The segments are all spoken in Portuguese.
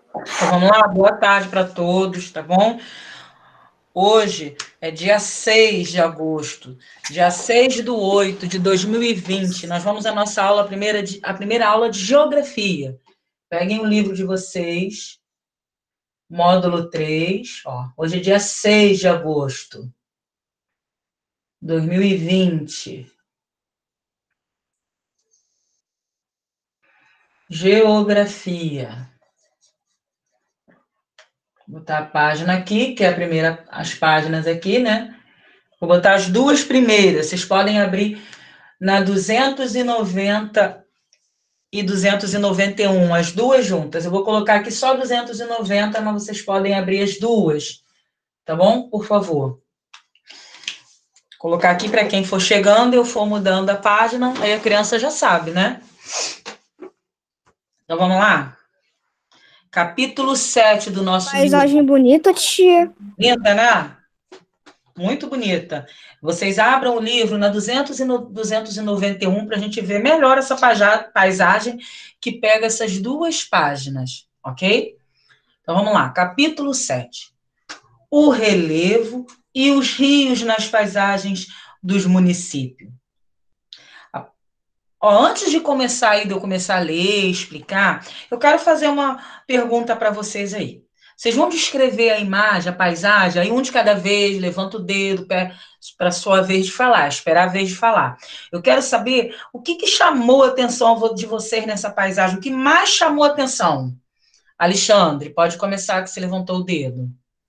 Então vamos lá, boa tarde para todos, tá bom? Hoje é dia 6 de agosto, dia 6/8 de 2020. Nós vamos à nossa aula, a primeira aula de geografia. Peguem o livro de vocês, módulo 3. Ó. Hoje é dia 6 de agosto de 2020. Geografia. Vou botar a página aqui, que é a primeira, as páginas aqui, né? Vou botar as duas primeiras. Vocês podem abrir na 290 e 291, as duas juntas. Eu vou colocar aqui só 290, mas vocês podem abrir as duas, tá bom? Por favor. Colocar aqui para quem for chegando, eu for mudando a página, aí a criança já sabe, né? Então vamos lá? Capítulo 7 do nosso Paisagem livro. bonita, tia. Linda, né? Muito bonita. Vocês abram o livro na 291 para a gente ver melhor essa paisagem que pega essas duas páginas, ok? Então vamos lá, capítulo 7. O relevo e os rios nas paisagens dos municípios. Ó, antes de começar aí, de eu começar a ler, explicar, eu quero fazer uma pergunta para vocês aí. Vocês vão descrever a imagem, a paisagem, aí um de cada vez, levanta o dedo para a sua vez de falar, esperar a vez de falar. Eu quero saber o que chamou a atenção de vocês nessa paisagem, o que mais chamou a atenção. Alexandre, pode começar que você levantou o dedo.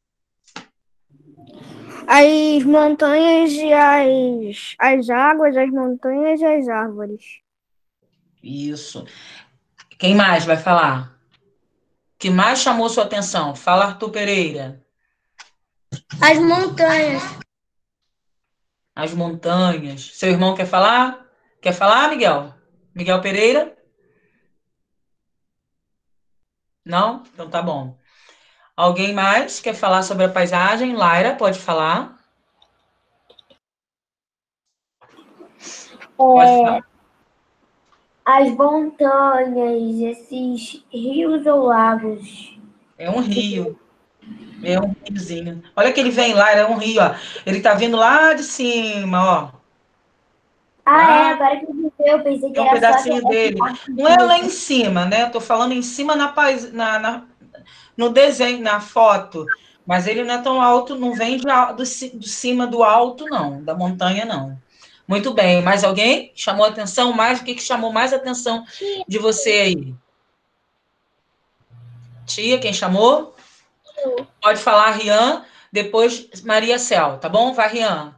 As montanhas e as águas, as montanhas e as árvores. Isso. Quem mais vai falar? O que mais chamou sua atenção? Fala, Arthur Pereira. As montanhas. As montanhas. Seu irmão quer falar? Quer falar, Miguel? Miguel Pereira? Não? Então tá bom. Alguém mais quer falar sobre a paisagem? Laira, pode falar? Pode falar. As montanhas, esses rios ou lagos. É um rio. É um riozinho. Olha que ele vem, Laira, é um rio, ó. Ele tá vindo lá de cima, ó. Agora que eu pensei que Tem um era só pedacinho dele. Não é lá em cima, né? Eu tô falando em cima no desenho, na foto. Mas ele não é tão alto, não vem do cima do alto, não, da montanha, não. Muito bem. Mais alguém chamou atenção? O que chamou mais atenção de você aí? Tia, quem chamou? Pode falar, Rian. Depois, Maria Cel, tá bom? Vai, Rian.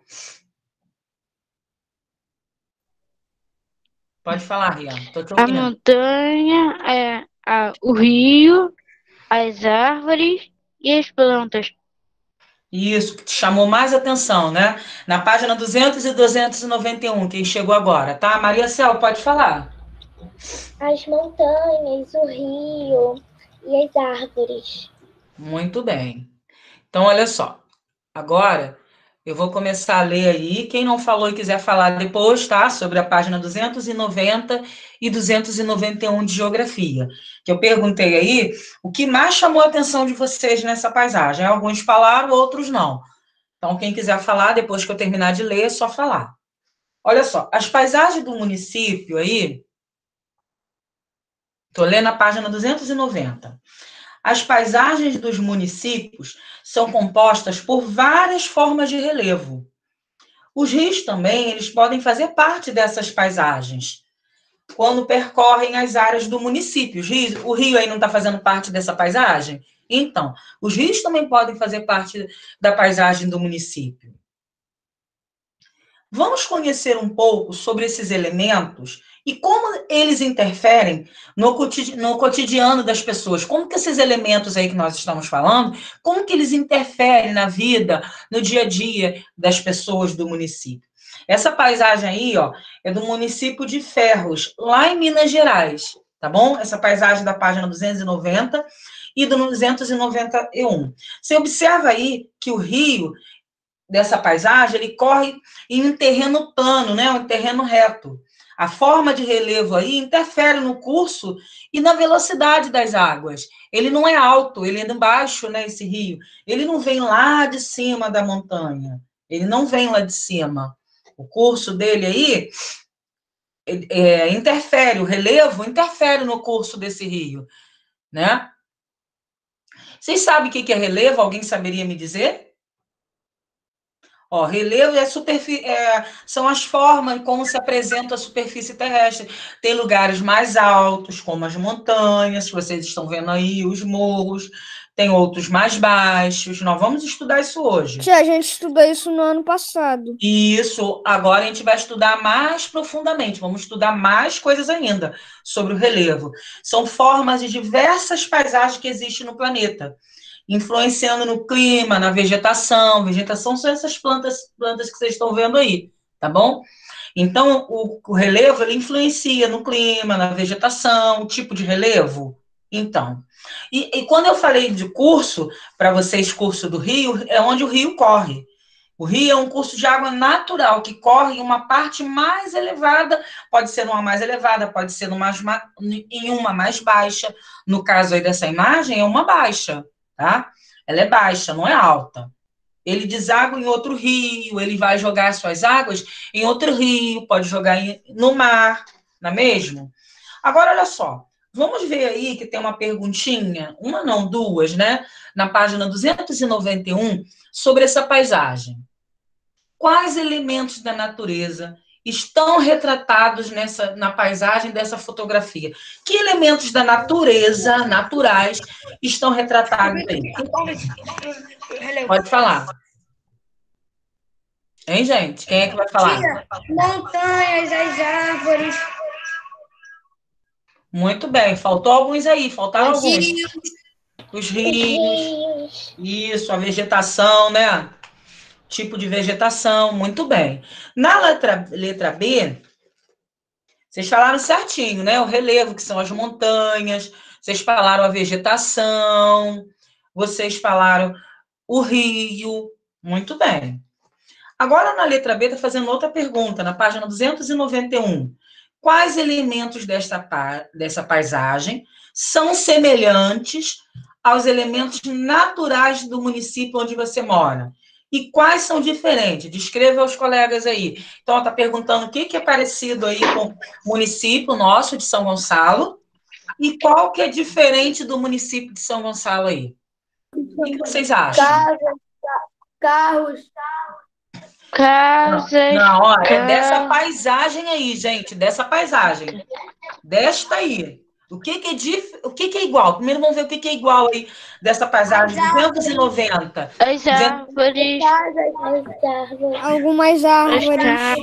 Pode falar, Rian. Tô te ouvindo. A montanha, o rio, as árvores e as plantas. Isso, que te chamou mais atenção, né? Na página 200 e 291, quem chegou agora, tá? Maria Cel, pode falar. As montanhas, o rio e as árvores. Muito bem. Então, olha só. Agora, eu vou começar a ler aí. Quem não falou e quiser falar depois, tá? Sobre a página 290 e 291 de geografia. Que eu perguntei aí o que mais chamou a atenção de vocês nessa paisagem. Alguns falaram, outros não. Então, quem quiser falar, depois que eu terminar de ler, é só falar. Olha só, as paisagens do município aí, estou lendo a página 290. As paisagens dos municípios são compostas por várias formas de relevo. Os rios também, eles podem fazer parte dessas paisagens, quando percorrem as áreas do município. O rio aí não está fazendo parte dessa paisagem? Então, os rios também podem fazer parte da paisagem do município. Vamos conhecer um pouco sobre esses elementos e como eles interferem no cotidiano das pessoas. Como que esses elementos aí que nós estamos falando, como que eles interferem na vida, no dia a dia das pessoas do município. Essa paisagem aí, ó, é do município de Ferros, lá em Minas Gerais, tá bom? Essa paisagem da página 290 e do 291. Você observa aí que o rio dessa paisagem, ele corre em um terreno plano, né? Um terreno reto. A forma de relevo aí interfere no curso e na velocidade das águas. Ele não é alto, ele é baixo, né, esse rio. Ele não vem lá de cima da montanha. Ele não vem lá de cima. O curso dele aí interfere, o relevo interfere no curso desse rio, né? Vocês sabem o que é relevo? Alguém saberia me dizer? Ó, relevo são as formas como se apresenta a superfície terrestre. Tem lugares mais altos, como as montanhas, que vocês estão vendo aí, os morros. Tem outros mais baixos. Nós vamos estudar isso hoje. Tia, a gente estudou isso no ano passado. Isso, agora a gente vai estudar mais profundamente, vamos estudar mais coisas ainda sobre o relevo. São formas de diversas paisagens que existem no planeta, influenciando no clima, na vegetação. Vegetação são essas plantas que vocês estão vendo aí, tá bom? Então, o relevo, ele influencia no clima, na vegetação, o tipo de relevo. Então, e quando eu falei de curso, para vocês, curso do rio, é onde o rio corre. O rio é um curso de água natural que corre em uma parte mais elevada, pode ser numa mais elevada, pode ser em uma mais baixa. No caso aí dessa imagem, é uma baixa, tá? Ela é baixa, não é alta. Ele deságua em outro rio, ele vai jogar suas águas em outro rio, pode jogar no mar, não é mesmo? Agora, olha só, vamos ver aí que tem uma perguntinha, uma não, duas, né? Na página 291, sobre essa paisagem. Quais elementos da natureza estão retratados na paisagem dessa fotografia? Que elementos da natureza, naturais, estão retratados aí? Pode falar. Hein, gente? Quem é que vai falar? Montanhas, as árvores. Muito bem. Faltou alguns aí, faltaram alguns. Os rios. Isso, a vegetação, né? Tipo de vegetação, muito bem. Na letra B, vocês falaram certinho, né? O relevo, que são as montanhas, vocês falaram a vegetação, vocês falaram o rio, muito bem. Agora, na letra B, está fazendo outra pergunta, na página 291. Quais elementos dessa paisagem são semelhantes aos elementos naturais do município onde você mora? E quais são diferentes? Descreva aos colegas aí. Então, está perguntando o que é parecido aí com o município nosso de São Gonçalo e qual que é diferente do município de São Gonçalo aí. O que vocês acham? Carros. Casas. Não, ó, é dessa paisagem aí, gente, dessa paisagem. Desta aí. O que é igual? Primeiro vamos ver o que é igual aí dessa paisagem 290. As árvores. Algumas árvores.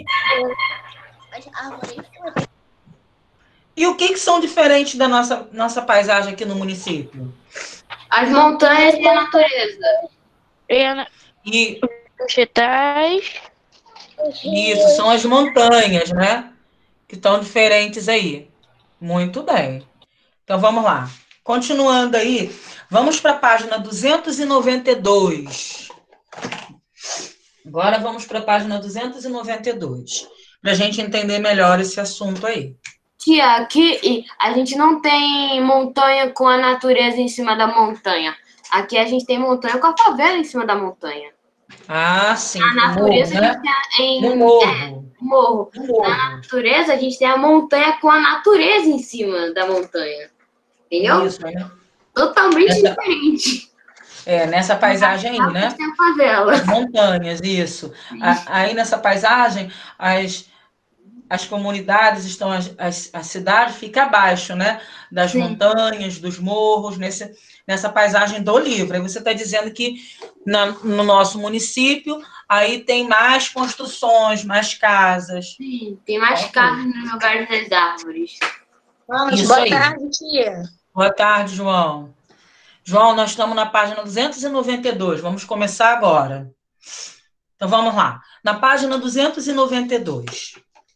E o que são diferentes da nossa paisagem aqui no município? As montanhas e a natureza. E Vegetais. isso, são as montanhas, né? Que estão diferentes aí. Muito bem. Então, vamos lá. Continuando aí, vamos para a página 292. Agora vamos para a página 292, para a gente entender melhor esse assunto aí. Tia, aqui a gente não tem montanha com a natureza em cima da montanha. Aqui a gente tem montanha com a favela em cima da montanha. Ah, sim. A natureza morro, né? a gente tem No morro. morro. No Na morro. natureza a gente tem a montanha com a natureza em cima da montanha. Entendeu? Isso, né? Totalmente diferente. Nessa paisagem aí, né? Tem a favela. As montanhas, isso. Aí nessa paisagem, as comunidades estão, a cidade fica abaixo, né? Das montanhas, dos morros, nessa paisagem do livro. Aí você está dizendo que no nosso município, aí tem mais construções, mais casas. Sim, tem mais casas no lugar das árvores. Isso Boa aí. tarde, tia. Boa tarde, João. João, nós estamos na página 292. Vamos começar agora. Então, vamos lá. Na página 292.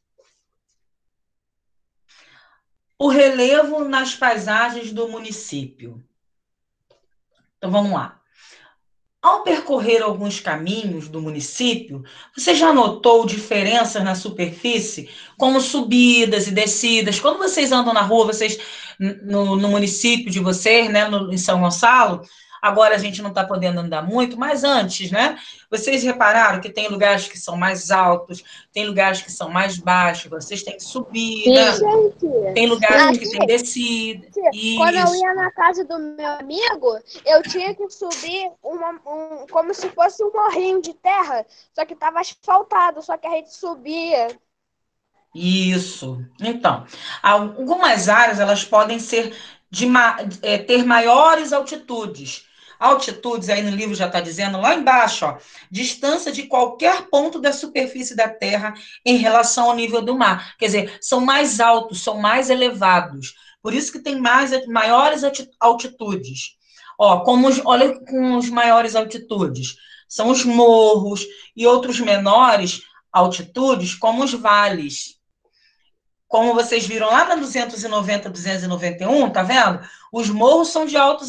O relevo nas paisagens do município. Então, vamos lá. Ao percorrer alguns caminhos do município, você já notou diferenças na superfície, como subidas e descidas? Quando vocês andam na rua, vocês no município de vocês, né, em São Gonçalo, agora a gente não está podendo andar muito, mas antes, né? Vocês repararam que tem lugares que são mais altos, tem lugares que são mais baixos, vocês têm que subir, né? Gente, Tem lugares que tem descida. quando eu Isso. ia na casa do meu amigo, eu tinha que subir como se fosse um morrinho de terra, só que estava asfaltado, só que a gente subia. Isso. Então, algumas áreas elas podem ser ter maiores altitudes. Altitudes, aí no livro já está dizendo, lá embaixo, ó, distância de qualquer ponto da superfície da Terra em relação ao nível do mar. Quer dizer, são mais altos, são mais elevados. Por isso que tem maiores altitudes. Ó, olha com os maiores altitudes. São os morros e outros menores altitudes, como os vales. Como vocês viram lá na 290, 291, tá vendo? Os morros são de altas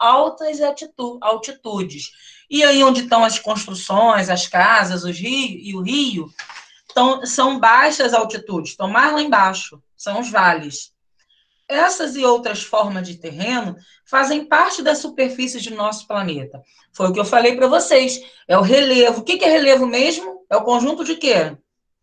altitudes. E aí onde estão as construções, as casas, os rios e o rio, são baixas altitudes, estão mais lá embaixo, são os vales. Essas e outras formas de terreno fazem parte da superfície do nosso planeta. Foi o que eu falei para vocês. É o relevo. O que é relevo mesmo? É o conjunto de quê?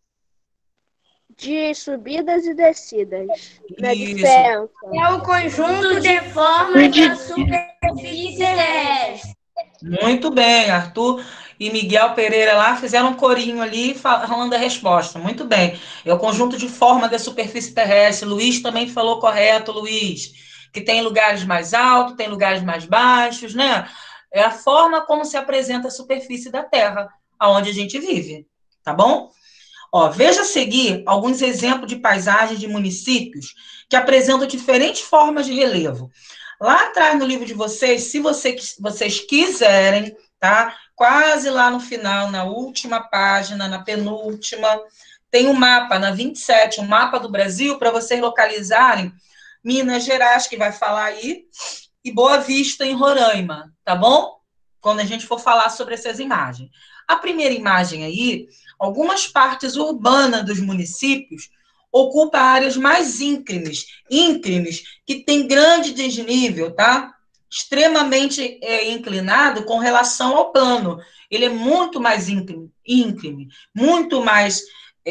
De subidas e descidas. Na Isso. diferença. É o conjunto de formas da superfície terrestre. Muito bem, Arthur e Miguel Pereira lá fizeram um corinho ali falando a resposta. Muito bem. É o conjunto de forma da superfície terrestre. Luiz também falou correto, Luiz. Que tem lugares mais altos, tem lugares mais baixos, né? É a forma como se apresenta a superfície da Terra, aonde a gente vive. Tá bom? Ó, veja a seguir alguns exemplos de paisagens de municípios que apresentam diferentes formas de relevo. Lá atrás no livro de vocês, se vocês quiserem, tá? Quase lá no final, na última página, na penúltima, tem um mapa, na 27, um mapa do Brasil, para vocês localizarem Minas Gerais, que vai falar aí, e Boa Vista, em Roraima, tá bom? Quando a gente for falar sobre essas imagens. A primeira imagem aí, algumas partes urbanas dos municípios ocupam áreas mais íngremes, que tem grande desnível, tá? Extremamente inclinado com relação ao plano. Ele é muito mais íngreme, muito mais...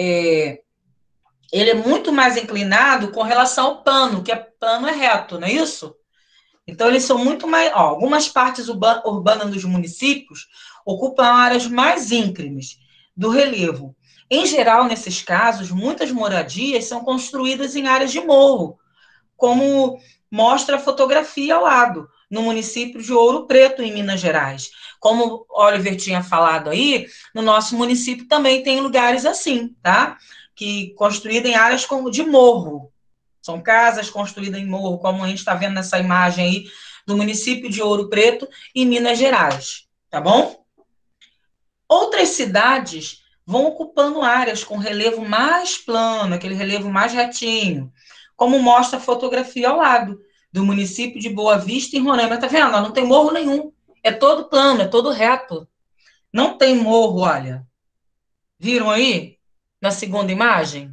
ele é muito mais inclinado com relação ao plano, que plano é reto, não é isso? Então, eles são muito mais... Ó, algumas partes urbanas dos municípios ocupam áreas mais íngremes do relevo. Em geral, nesses casos, muitas moradias são construídas em áreas de morro, como mostra a fotografia ao lado, no município de Ouro Preto, em Minas Gerais. Como o Oliver tinha falado aí, no nosso município também tem lugares assim, tá? Que construídas em áreas de morro. São casas construídas em morro, como a gente está vendo nessa imagem aí, do município de Ouro Preto, em Minas Gerais. Tá bom? Outras cidades vão ocupando áreas com relevo mais plano, aquele relevo mais retinho, como mostra a fotografia ao lado, do município de Boa Vista, em Roraima. Tá vendo? Não tem morro nenhum. É todo plano, é todo reto. Não tem morro, olha. Viram aí? Na segunda imagem?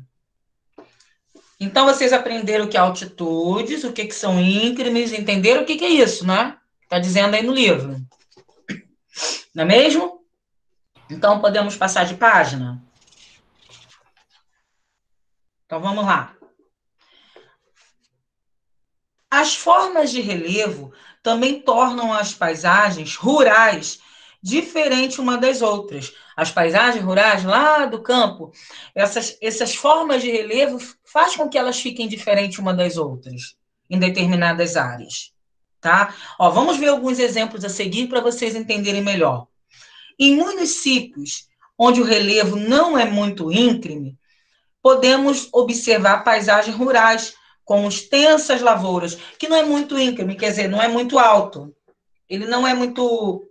Então, vocês aprenderam o que é altitudes, o que são íngremes, entenderam o que é isso, né? Está dizendo aí no livro. Não é mesmo? Então, podemos passar de página? Então, vamos lá. As formas de relevo também tornam as paisagens rurais diferentes uma das outras. As paisagens rurais lá do campo, essas formas de relevo faz com que elas fiquem diferentes uma das outras, em determinadas áreas. Tá? Ó, vamos ver alguns exemplos a seguir para vocês entenderem melhor. Em municípios onde o relevo não é muito íngreme, podemos observar paisagens rurais, com extensas lavouras, que não é muito íngreme, quer dizer, não é muito alto. Ele não é muito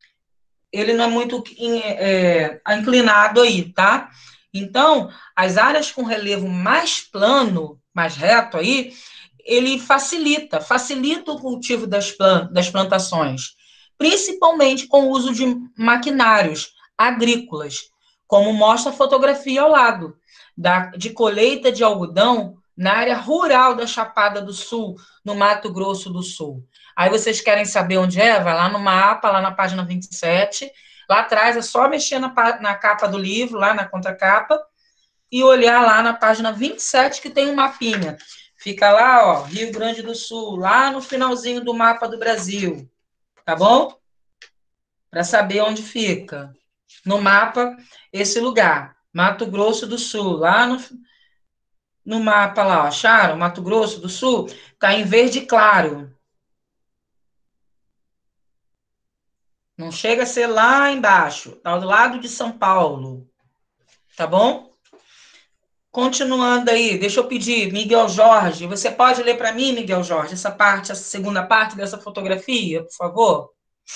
inclinado aí, tá? Então, as áreas com relevo mais plano, mais reto aí, ele facilita o cultivo das plantações, principalmente com o uso de maquinários agrícolas, como mostra a fotografia ao lado, de colheita de algodão na área rural da Chapada do Sul, no Mato Grosso do Sul. Aí vocês querem saber onde é? Vai lá no mapa, lá na página 27. Lá atrás é só mexer na capa do livro, lá na contracapa, e olhar lá na página 27, que tem um mapinha. Fica lá, ó, Rio Grande do Sul, lá no finalzinho do mapa do Brasil. Tá bom? Para saber onde fica. No mapa, esse lugar. Mato Grosso do Sul, lá no mapa lá, ó, acharam? Mato Grosso do Sul, tá em verde claro. Não chega a ser lá embaixo, tá do lado de São Paulo. Tá bom? Continuando aí, deixa eu pedir, Miguel Jorge, você pode ler para mim, Miguel Jorge, essa segunda parte dessa fotografia, por favor?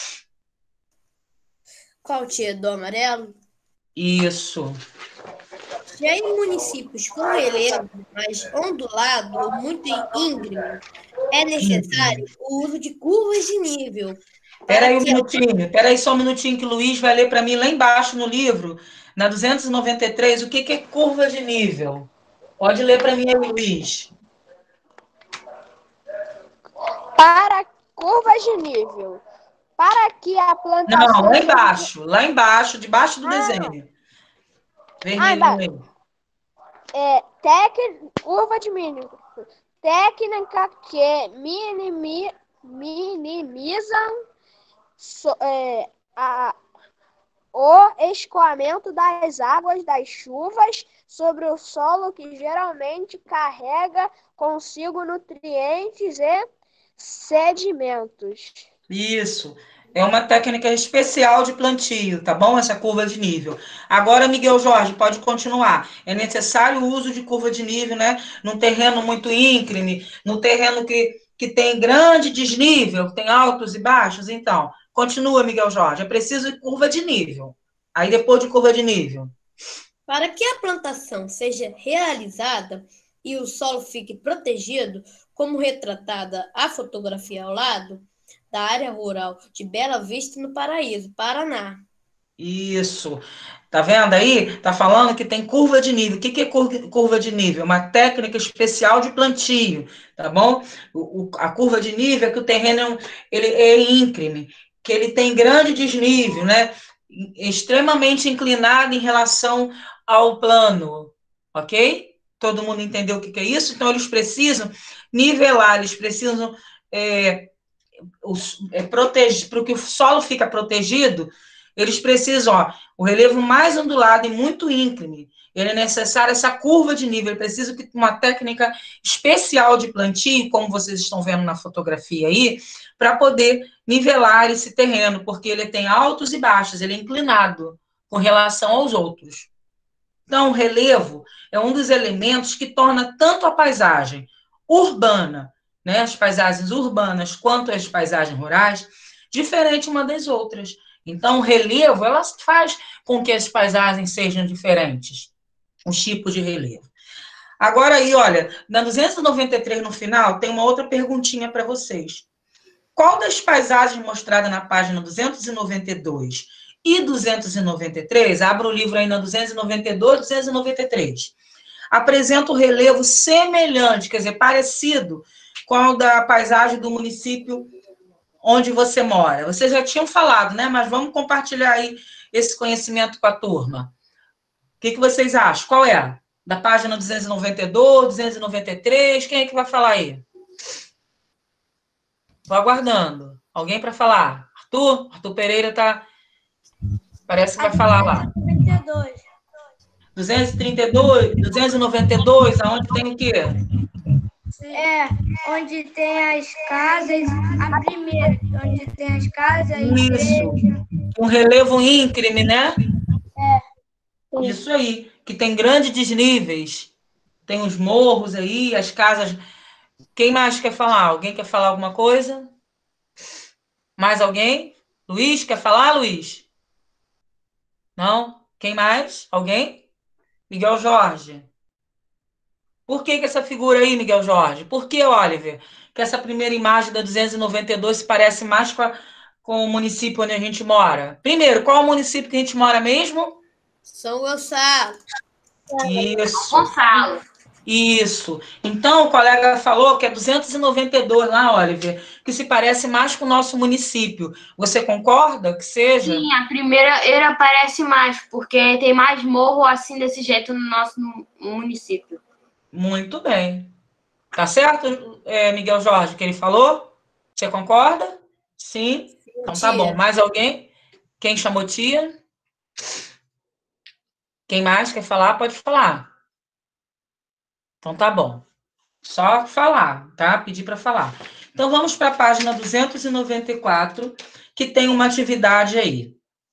Qual, tia? Do amarelo? Isso. Já em municípios com relevo mais ondulado ou muito íngreme, é necessário o uso de curvas de nível. Espera aí só um minutinho que o Luiz vai ler para mim lá embaixo no livro, na 293, o que é curva de nível? Pode ler para mim aí, Luiz. Para curvas de nível. Para que a plantação... Não, lá embaixo, debaixo do desenho. Vermelho. Curva de nível. Técnica que minimizam o escoamento das águas das chuvas sobre o solo, que geralmente carrega consigo nutrientes e sedimentos. Isso. É uma técnica especial de plantio, tá bom? Essa curva de nível. Agora, Miguel Jorge, pode continuar. É necessário o uso de curva de nível, né? Num terreno muito íngreme, num terreno que tem grande desnível, tem altos e baixos. Então, continua, Miguel Jorge. É preciso de curva de nível. Aí, depois de curva de nível. Para que a plantação seja realizada e o solo fique protegido, como retratada a fotografia ao lado, da área rural de Bela Vista, no Paraíso, Paraná. Isso. Tá vendo aí? Tá falando que tem curva de nível. O que é curva de nível? Uma técnica especial de plantio, tá bom? A curva de nível é que o terreno ele é íngreme, que ele tem grande desnível, né? Extremamente inclinado em relação ao plano, ok? Todo mundo entendeu o que é isso? Então, eles precisam nivelar, eles precisam proteger, para que o solo fica protegido, eles precisam, ó, o relevo mais ondulado e muito íngreme, ele é necessário essa curva de nível, ele precisa de uma técnica especial de plantio, como vocês estão vendo na fotografia aí, para poder nivelar esse terreno, porque ele tem altos e baixos, ele é inclinado com relação aos outros. Então, o relevo é um dos elementos que torna tanto a paisagem urbana, né, as paisagens urbanas, quanto as paisagens rurais, diferente uma das outras. Então, o relevo, ela faz com que as paisagens sejam diferentes, os tipos de relevo. Agora aí, olha, na 293 no final, tem uma outra perguntinha para vocês. Qual das paisagens mostradas na página 292 e 293, abra o livro aí na 292, 293, apresenta o relevo semelhante, quer dizer, parecido com o da paisagem do município onde você mora. Vocês já tinham falado, né? Mas vamos compartilhar aí esse conhecimento com a turma. O que vocês acham? Qual é? Da página 292, 293, quem é que vai falar aí? Estou aguardando. Alguém para falar? Arthur? Arthur Pereira tá... Parece que vai falar lá. 232, 292, aonde tem o quê? Onde tem as casas, a primeira, onde tem as casas, a igreja. Isso, um relevo íngreme, né? Isso aí, que tem grandes desníveis, tem os morros aí, as casas. Quem mais quer falar? Alguém quer falar alguma coisa? Mais alguém? Luiz, quer falar, Luiz? Não? Quem mais? Alguém? Miguel Jorge. Por que essa figura aí, Miguel Jorge? Por que, Oliver, que essa primeira imagem da 292 se parece mais com o município onde a gente mora? Primeiro, qual é o município que a gente mora mesmo? São Gonçalo. Isso. Gonçalo. Isso. Então, o colega falou que é 292 lá, Oliver, que se parece mais com o nosso município. Você concorda que seja? Sim, a primeira era parece mais, porque tem mais morro assim desse jeito no nosso município. Muito bem. Tá certo, Miguel Jorge, que ele falou? Você concorda? Sim? Então tá bom. Mais alguém? Quem chamou tia? Quem mais quer falar? Pode falar. Então tá bom. Só falar, tá? Pedir para falar. Então vamos para a página 294, que tem uma atividade aí.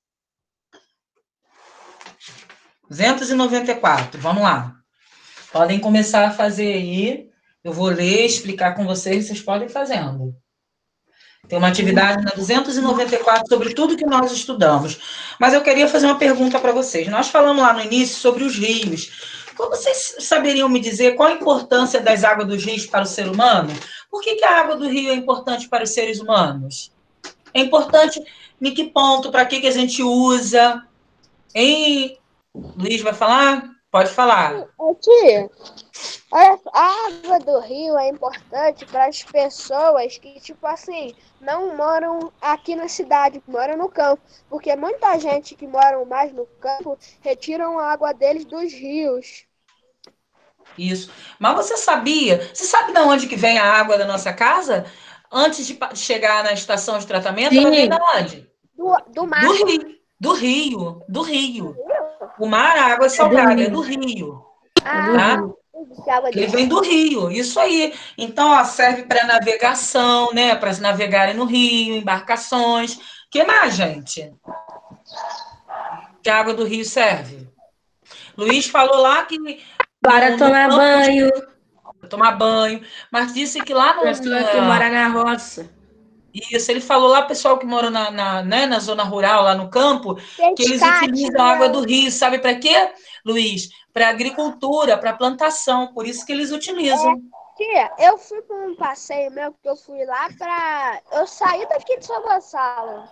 294, vamos lá. Podem começar a fazer aí. Eu vou ler, explicar com vocês, vocês podem ir fazendo. Tem uma atividade na 294 sobre tudo que nós estudamos. Mas eu queria fazer uma pergunta para vocês. Nós falamos lá no início sobre os rios. Como vocês saberiam me dizer qual a importância das águas dos rios para o ser humano? Por que a água do rio é importante para os seres humanos? É importante em que ponto? Para que a gente usa? Hein? Luiz vai falar? Pode falar. Tia, olha, a água do rio é importante para as pessoas que, tipo assim, não moram aqui na cidade, moram no campo. Porque muita gente que mora mais no campo retiram a água deles dos rios. Isso. Mas você sabia? Você sabe de onde que vem a água da nossa casa? Antes de chegar na estação de tratamento, ela vem de onde? Do mar. Do rio. O mar, a água salgada, é do rio. Tá? Ele vem do rio, isso aí. Então, ó, serve para navegação, né? Para navegarem no rio, embarcações. O que mais, gente? Que a água do rio serve? Luiz falou lá que... Para tomar banho. Tomar banho. Mas disse que lá no... Pessoa que mora na roça. Isso, ele falou lá, pessoal que mora na zona rural, lá no campo, que eles utilizam a água do rio. Sabe para quê, Luiz? Para agricultura, para plantação. Por isso que eles utilizam. Tia, eu fui para um passeio meu, que eu fui lá para... Eu saí daqui de São Gonçalo.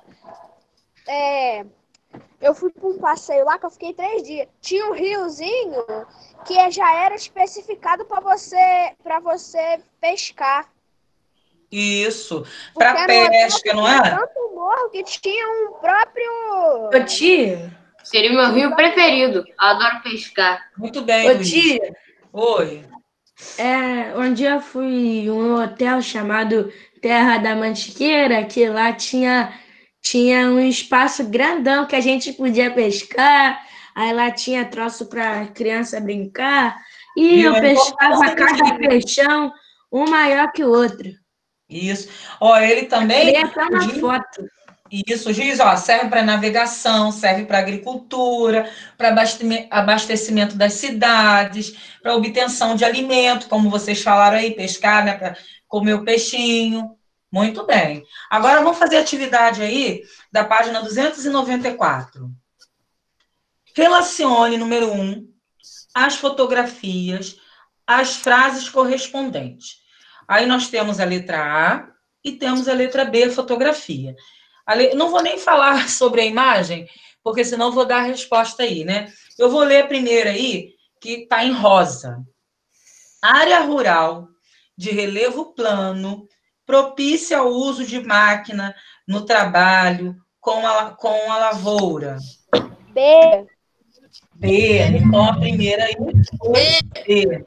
Eu fui para um passeio lá que eu fiquei 3 dias. Tinha um riozinho que já era especificado para você pescar. Isso, para pesca, não é? Tanto morro que tinha um próprio... Ô, tia. Seria o meu rio preferido. Eu adoro pescar. Muito bem, Ô, Luiz. tia. Oi. Um dia eu fui em um hotel chamado Terra da Mantiqueira, que lá tinha um espaço grandão que a gente podia pescar. Aí lá tinha troço para criança brincar. E eu pescava cada peixão, um maior que o outro. Isso. Ó, ele também... Queria até uma foto. Isso, Giz, ó, serve para navegação, serve para agricultura, para abastecimento das cidades, para obtenção de alimento, como vocês falaram aí, pescar, né, para comer o peixinho. Muito bem. Agora vamos fazer a atividade aí da página 294. Relacione, número 1, as fotografias, as frases correspondentes. Aí nós temos a letra A e temos a letra B, fotografia. Não vou nem falar sobre a imagem, porque senão vou dar a resposta aí, né? Eu vou ler a primeira aí, que está em rosa. Área rural de relevo plano, propícia ao uso de máquina no trabalho com a lavoura. B. Então a primeira aí foi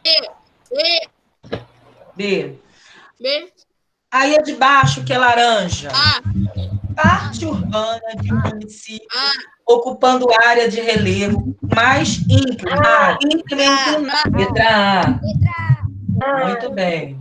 B. Aí a de baixo, que é laranja. Parte urbana de um município ocupando área de relevo mais íngreme. Letra A. Muito bem.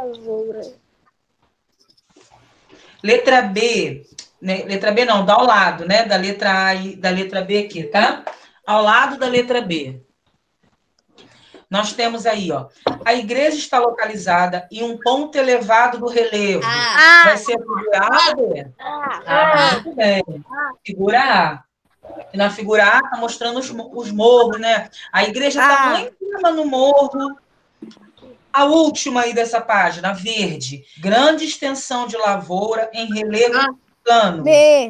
Letra B. Né? Letra B não, dá ao lado, né? Da letra A e da letra B aqui, tá? Ao lado da letra B. Nós temos aí, ó. A igreja está localizada em um ponto elevado do relevo. Vai ser a figura A ou B? Muito bem. Figura A. E na figura A está mostrando os morros, né? A igreja está lá em cima no morro. A última aí dessa página, verde. Grande extensão de lavoura em relevo plano? B.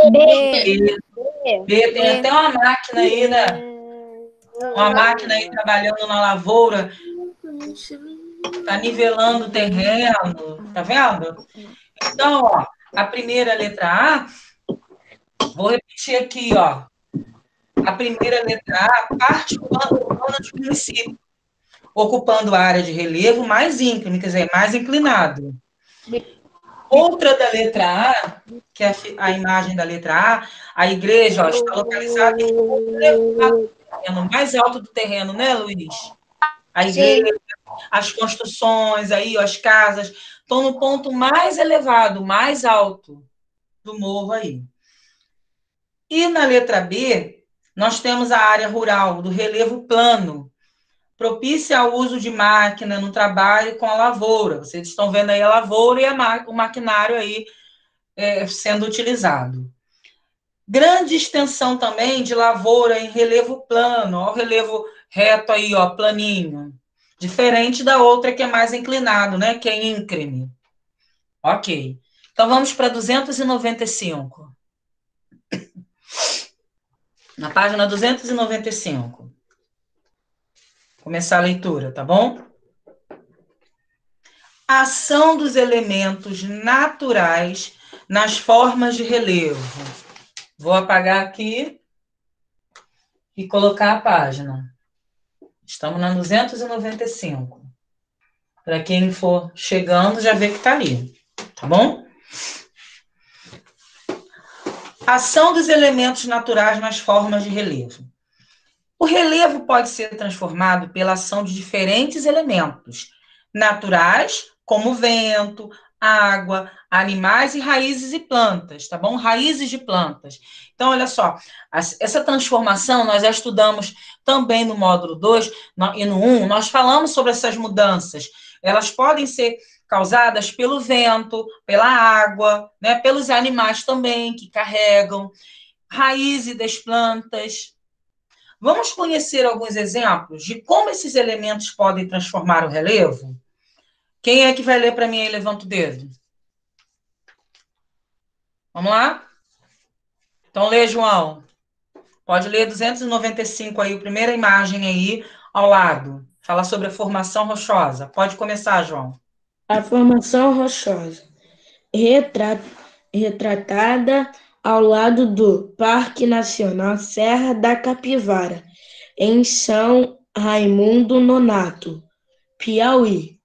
B, tem até uma máquina aí, né? Uma máquina aí trabalhando na lavoura, tá nivelando o terreno, tá vendo? Então, ó, a primeira letra A, vou repetir aqui, ó. A primeira letra A, parte urbana de município, ocupando a área de relevo mais íngreme, quer dizer, mais inclinado. Outra da letra A, que é a imagem da letra A igreja, ó, está localizada em no mais alto do terreno, né, Luiz? A igreja, as construções aí, ó, as casas, estão no ponto mais elevado, mais alto do morro aí. E na letra B, nós temos a área rural, do relevo plano, propícia ao uso de máquina no trabalho com a lavoura. Vocês estão vendo aí a lavoura e o maquinário aí sendo utilizado. Grande extensão também de lavoura em relevo plano, ó, o relevo reto aí, ó, planinho. Diferente da outra que é mais inclinado, né, que é íngreme. Ok. Então, vamos para 295. Na página 295. Começar a leitura, tá bom? Ação dos elementos naturais nas formas de relevo. Vou apagar aqui e colocar a página. Estamos na 295. Para quem for chegando, já vê que está ali. Tá bom? Ação dos elementos naturais nas formas de relevo. O relevo pode ser transformado pela ação de diferentes elementos naturais, como vento, água, animais e raízes e plantas, tá bom? Raízes de plantas. Então, olha só, essa transformação nós já estudamos também no módulo 2 e no 1, nós falamos sobre essas mudanças. Elas podem ser causadas pelo vento, pela água, né, pelos animais também que carregam, raízes das plantas. Vamos conhecer alguns exemplos de como esses elementos podem transformar o relevo? Quem é que vai ler para mim aí? Levanta o dedo. Vamos lá? Então, lê, João. Pode ler 295 aí, a primeira imagem aí, ao lado. Fala sobre a formação rochosa. Pode começar, João. A formação rochosa, retratada ao lado do Parque Nacional Serra da Capivara, em São Raimundo Nonato, Piauí.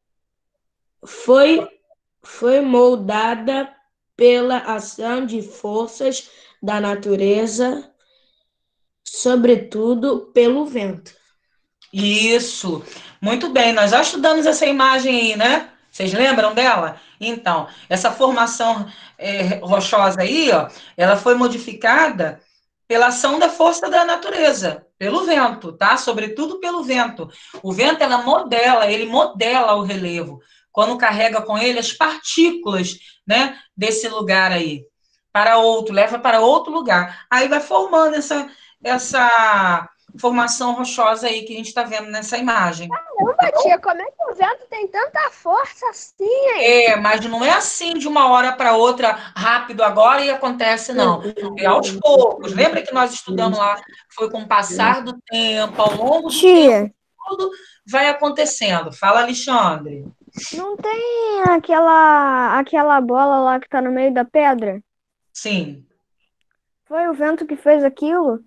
Foi moldada pela ação de forças da natureza, sobretudo pelo vento. Isso, muito bem. Nós já estudamos essa imagem aí, né? Vocês lembram dela? Então, essa formação rochosa aí, ó, ela foi modificada pela ação da força da natureza, pelo vento, tá? Sobretudo pelo vento. O vento, ele modela o relevo, quando carrega com ele as partículas, né, desse lugar aí, para outro, leva para outro lugar. Aí vai formando essa formação rochosa aí que a gente está vendo nessa imagem. Caramba, tia, como é que o vento tem tanta força assim, hein? Mas não é assim de uma hora para outra, rápido agora e acontece, não. É aos poucos. Lembra que nós estudamos lá, foi com o passar do tempo, ao longo do tempo, tudo vai acontecendo. Fala, Alexandre. Não tem aquela bola lá que tá no meio da pedra? Sim. Foi o vento que fez aquilo?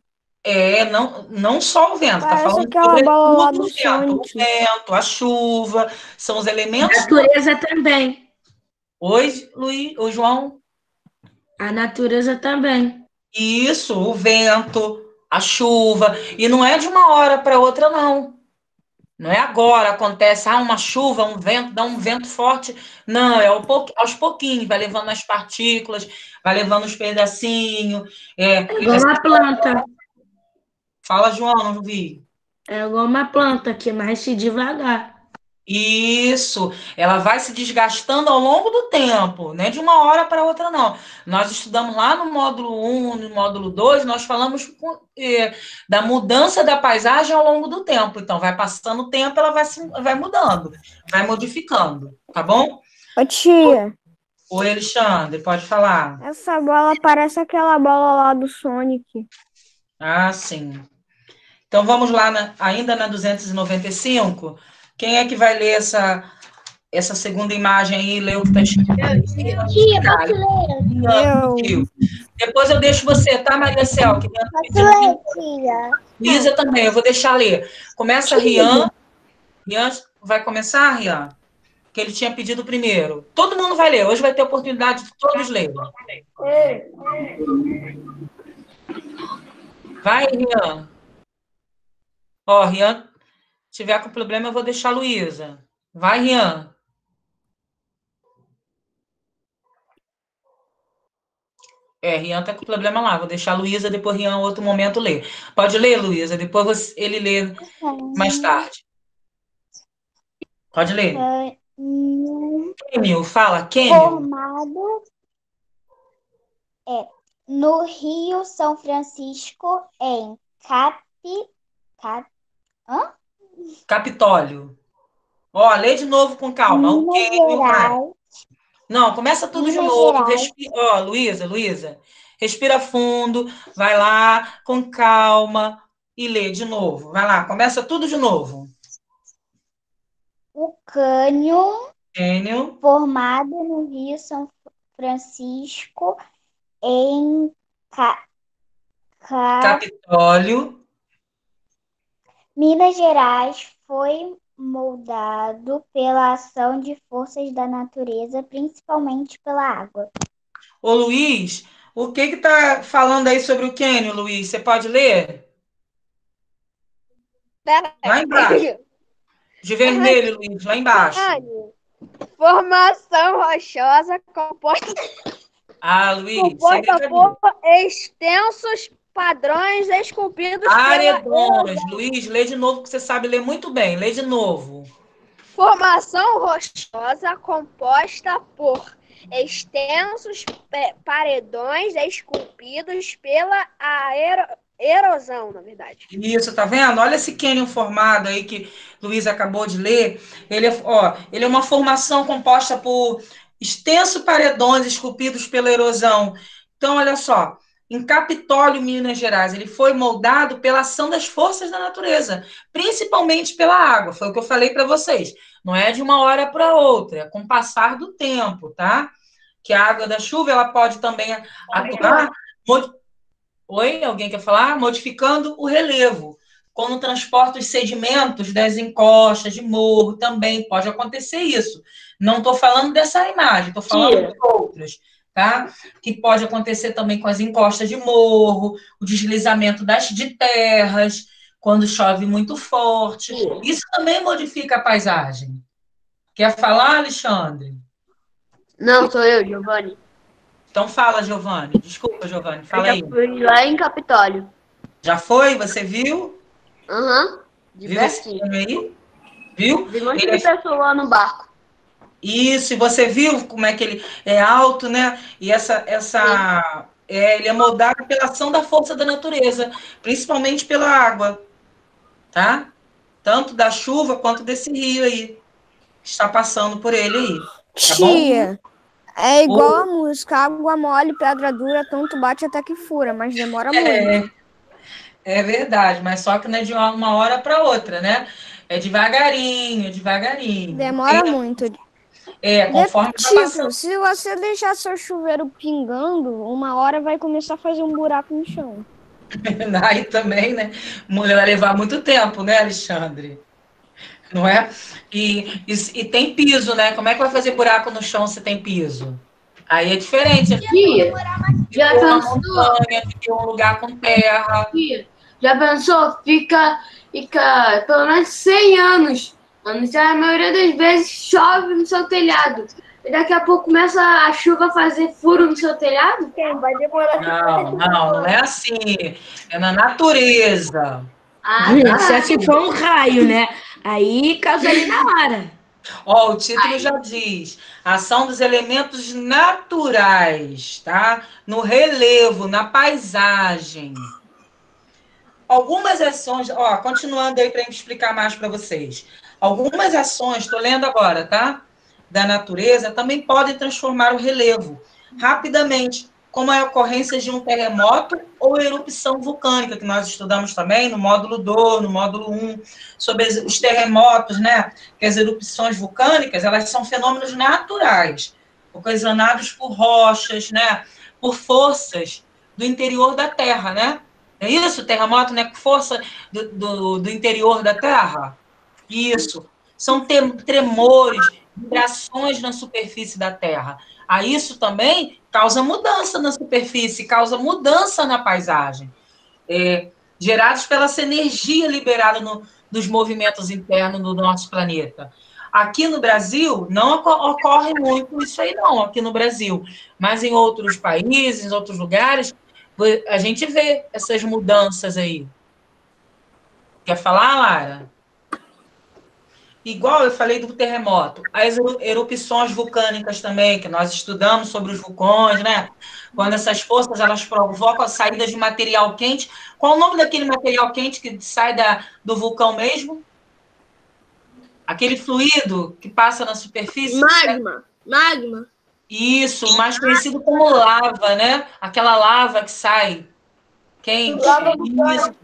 Não só o vento, tá Parece falando aquela sobre bola lá do tudo o vento. O Sonic. vento, a chuva, são os A elementos. natureza também. Oi, Luiz, o João. A natureza também. Isso, o vento, a chuva. E não é de uma hora para outra, não. Não é agora, acontece, uma chuva, um vento, dá um vento forte. Não, é aos pouquinhos, vai levando as partículas, vai levando os pedacinhos. Igual uma planta. Fala, João, não vi. É igual uma planta que mexe devagar. Isso, ela vai se desgastando ao longo do tempo, não é de uma hora para outra, não. Nós estudamos lá no módulo 1, no módulo 2, nós falamos da mudança da paisagem ao longo do tempo. Então, vai passando o tempo, ela vai mudando, vai modificando, tá bom? Ô, tia, Oi, Alexandre, pode falar. Essa bola parece aquela bola lá do Sonic. Ah, sim. Então vamos lá, ainda na 295. Quem é que vai ler essa segunda imagem aí, ler o que está escrito? Tia, posso ler? Eu. Depois eu deixo você, tá, Maria Cel? Que Posso ler, tia? Luísa também, eu vou deixar ler. Começa Rian. Rian, vai começar, Rian? Que ele tinha pedido primeiro. Todo mundo vai ler. Hoje vai ter oportunidade de todos lerem. Vai, Rian. Ó, Rian, se tiver com problema, eu vou deixar a Luísa. Vai, Rian. Rian tá com problema lá. Vou deixar a Luísa, depois Rian, outro momento, ler. Pode ler, Luísa, depois ele lê mais tarde. Pode ler. Kênio, fala, Kênio. Formado no Rio São Francisco, em Capitólio. Ó, lê de novo com calma. O Minas Kênio vai. Gerais. Não, começa tudo de Minas novo. Gerais. Ó, Luísa, respira fundo, vai lá, com calma, e lê de novo. Vai lá, começa tudo de novo. O Kênio, Kênio, formado no Rio São Francisco, em Capitólio, Minas Gerais, foi moldado pela ação de forças da natureza, principalmente pela água. Ô, Luiz, o que tá falando aí sobre o Kênio, Luiz? Você pode ler? Lá embaixo. De vermelho, Luiz, lá embaixo. Formação rochosa composta Luiz, você por extensos padrões esculpidos paredões. Luiz, lê de novo, que você sabe ler muito bem. Lê de novo. Formação rochosa composta por extensos paredões esculpidos pela erosão, na verdade. Isso, tá vendo? Olha esse cânion formado aí que Luiz acabou de ler. Ele é uma formação composta por extensos paredões esculpidos pela erosão. Então, olha só, em Capitólio, Minas Gerais, ele foi moldado pela ação das forças da natureza, principalmente pela água. Foi o que eu falei para vocês. Não é de uma hora para outra, é com o passar do tempo, tá? Que a água da chuva, ela pode também atuar. Oi, alguém quer falar? Modificando o relevo. Quando transporta os sedimentos das encostas de morro, também pode acontecer isso. Não estou falando dessa imagem, estou falando de outras, tá? Que pode acontecer também com as encostas de morro, o deslizamento de terras, quando chove muito forte. Isso também modifica a paisagem. Quer falar, Alexandre? Não, sou eu, Giovanni. Então fala, Giovanni. Desculpa, Giovanni, fala aí. Eu já fui lá em Capitólio. Já foi? Você viu? Aham. Viu esse filme aí? Viu? Vi um monte de pessoa lá no barco. Isso, e você viu como é que ele é alto, né? E ele é moldado pela ação da força da natureza, principalmente pela água, tá? Tanto da chuva quanto desse rio aí, que está passando por ele aí. Tá bom? Tia, é igual a música, água mole, pedra dura, tanto bate até que fura, mas demora muito. É verdade, mas só que não é de uma hora para outra, né? É devagarinho, devagarinho. Demora muito. Conforme vai passando. Se você deixar seu chuveiro pingando, uma hora vai começar a fazer um buraco no chão. Aí também, né? Vai levar muito tempo, né, Alexandre? Não é? E tem piso, né? Como é que vai fazer buraco no chão se tem piso? Aí é diferente. Já uma pensou? montanha, de um lugar com terra. Já pensou? Fica pelo menos 100 anos. A maioria das vezes chove no seu telhado. E daqui a pouco começa a chuva a fazer furo no seu telhado? Vai demorar. Não é assim. É na natureza. Só se for um raio, né? Aí causa ali na hora. Ó, o título já diz: ação dos elementos naturais, tá? No relevo, na paisagem. Algumas ações, ó, continuando aí para explicar mais para vocês. Algumas ações, estou lendo agora, tá? da natureza também podem transformar o relevo rapidamente, como a ocorrência de um terremoto ou erupção vulcânica, que nós estudamos também no módulo 2, no módulo 1, sobre os terremotos, né? Que as erupções vulcânicas, elas são fenômenos naturais, ocasionados por rochas, né? Por forças do interior da Terra, né? É isso? Terremoto, né? Força do interior da Terra? Isso. São tremores, vibrações na superfície da Terra. Aí isso também causa mudança na superfície, causa mudança na paisagem, gerados pela essa energia liberada nos movimentos internos do nosso planeta. Aqui no Brasil, não ocorre muito isso aí, não, aqui no Brasil. Mas em outros países, em outros lugares, a gente vê essas mudanças aí. Quer falar, Lara? Igual eu falei do terremoto, as erupções vulcânicas também, que nós estudamos sobre os vulcões, né? Quando essas forças, elas provocam a saída de material quente. Qual o nome daquele material quente que sai do vulcão mesmo? Aquele fluido que passa na superfície? Magma. Isso, mais conhecido como lava, né? Aquela lava que sai quente. Isso.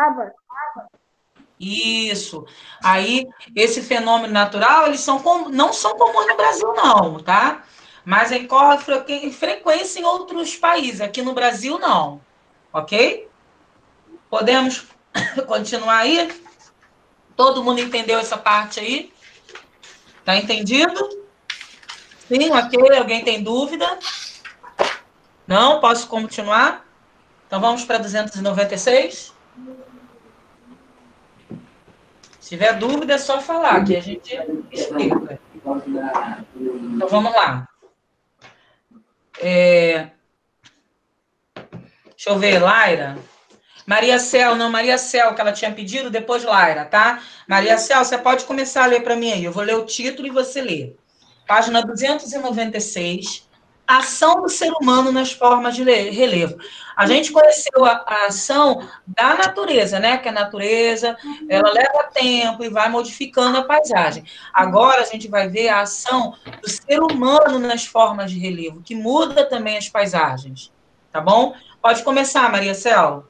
Isso. Aí, esse fenômeno natural, eles não são comuns no Brasil, não, tá? Mas ocorre frequência em outros países. Aqui no Brasil, não. Ok? Podemos continuar aí? Todo mundo entendeu essa parte aí? Tá entendido? Sim, ok. Alguém tem dúvida? Não? Posso continuar? Então, vamos para 296? Se tiver dúvida, é só falar, que a gente explica. Então, vamos lá. Deixa eu ver, Laira. Maria Cel, que ela tinha pedido, depois Laira, tá? Maria Cel, você pode começar a ler para mim aí. Eu vou ler o título e você lê. Página 296. Ação do ser humano nas formas de relevo. A gente conheceu a ação da natureza, né? Que a natureza, ela leva tempo e vai modificando a paisagem. Agora a gente vai ver a ação do ser humano nas formas de relevo, que muda também as paisagens. Tá bom? Pode começar, Maria Cel.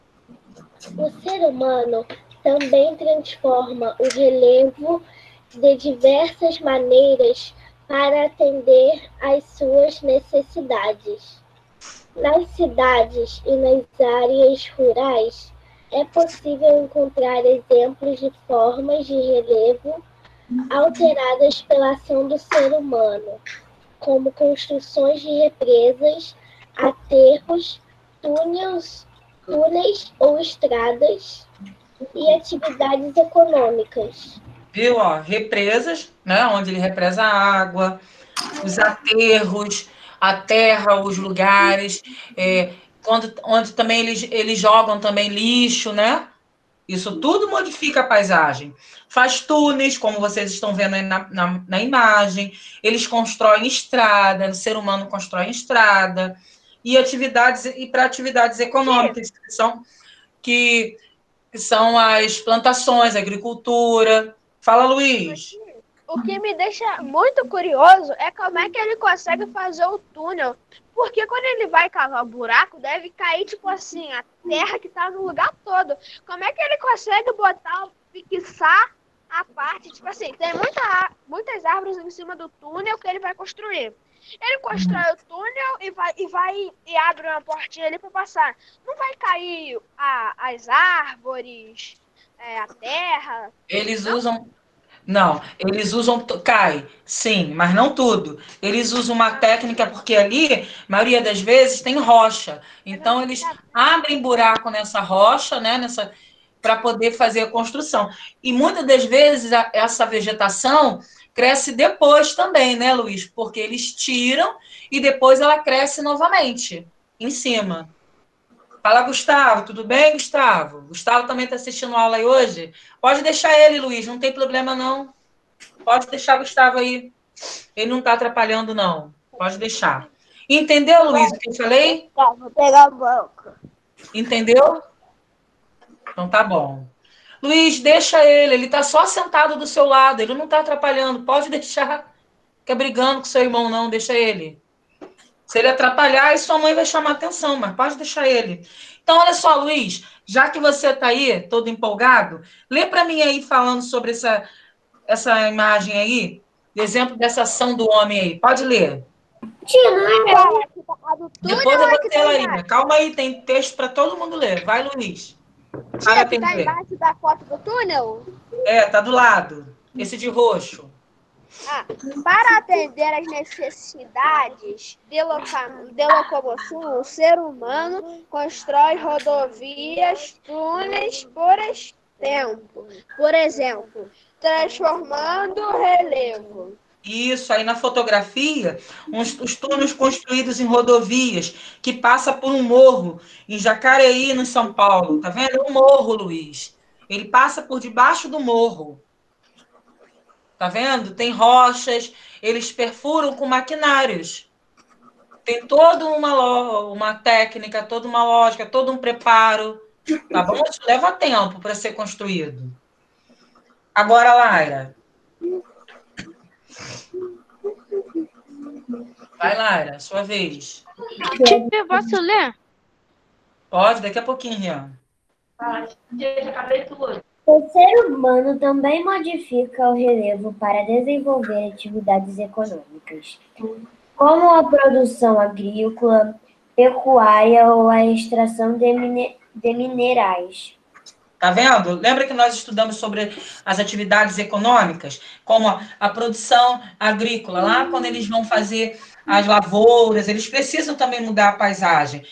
O ser humano também transforma o relevo de diversas maneiras para atender às suas necessidades. Nas cidades e nas áreas rurais, é possível encontrar exemplos de formas de relevo alteradas pela ação do ser humano, como construções de represas, aterros, túneis ou estradas e atividades econômicas. Viu? Ó, represas, né? Onde ele represa a água, os aterros, a terra, os lugares, onde também eles jogam também lixo, né? Isso tudo modifica a paisagem. Faz túneis, como vocês estão vendo aí na imagem. Eles constroem estrada, o ser humano constrói estrada. E para atividades econômicas, que são as plantações, a agricultura. Fala, Luiz. O que me deixa muito curioso é como é que ele consegue fazer o túnel. Porque quando ele vai cavar o buraco, deve cair, tipo assim, a terra que tá no lugar todo. Como é que ele consegue fixar a parte, tipo assim, tem muitas árvores em cima do túnel que ele vai construir. Ele constrói o túnel e abre uma portinha ali para passar. Não vai cair as árvores, a terra? Eles usam... Não, eles usam... Cai, sim, mas não tudo. Eles usam uma técnica, porque ali, a maioria das vezes, tem rocha. Então, eles abrem buraco nessa rocha, né, para poder fazer a construção. E muitas das vezes, essa vegetação cresce depois também, né, Luiz? Porque eles tiram e depois ela cresce novamente, em cima. Fala, Gustavo, tudo bem, Gustavo? Gustavo também está assistindo aula aí hoje? Pode deixar ele, Luiz, não tem problema, não. Pode deixar o Gustavo aí. Ele não está atrapalhando, não. Pode deixar. Entendeu, Luiz, o que eu falei? Tá, vou pegar a boca. Entendeu? Então tá bom. Luiz, deixa ele está só sentado do seu lado, ele não está atrapalhando, pode deixar. Fica brigando com seu irmão, não, deixa ele. Se ele atrapalhar, aí sua mãe vai chamar atenção, mas pode deixar ele. Então, olha só, Luiz, já que você está aí, todo empolgado, lê para mim aí falando sobre essa imagem aí, exemplo dessa ação do homem aí. Pode ler. Tia, não é a do Depois túnel eu é vou que ter tá ela aí. embaixo? Calma aí, tem texto para todo mundo ler. Vai, Luiz. Tia, que tá embaixo da foto do túnel? Tá do lado. Esse de roxo. Para atender às necessidades de locomoção, o ser humano constrói rodovias, túneis, por exemplo, transformando o relevo. Isso, aí na fotografia, os túneis construídos em rodovias, que passa por um morro, em Jacareí, no São Paulo. Tá vendo? É um morro, Luiz. Ele passa por debaixo do morro. Tá vendo? Tem rochas, eles perfuram com maquinários. Tem toda uma técnica, toda uma lógica, todo um preparo. Tá bom? Isso leva tempo para ser construído. Agora, Laira. Vai, Laira, sua vez. Eu posso ler? Pode, daqui a pouquinho, Rian. O ser humano também modifica o relevo para desenvolver atividades econômicas, como a produção agrícola, pecuária ou a extração de minerais. Tá vendo? Lembra que nós estudamos sobre as atividades econômicas, como a produção agrícola, lá quando eles vão fazer as lavouras, eles precisam também mudar a paisagem.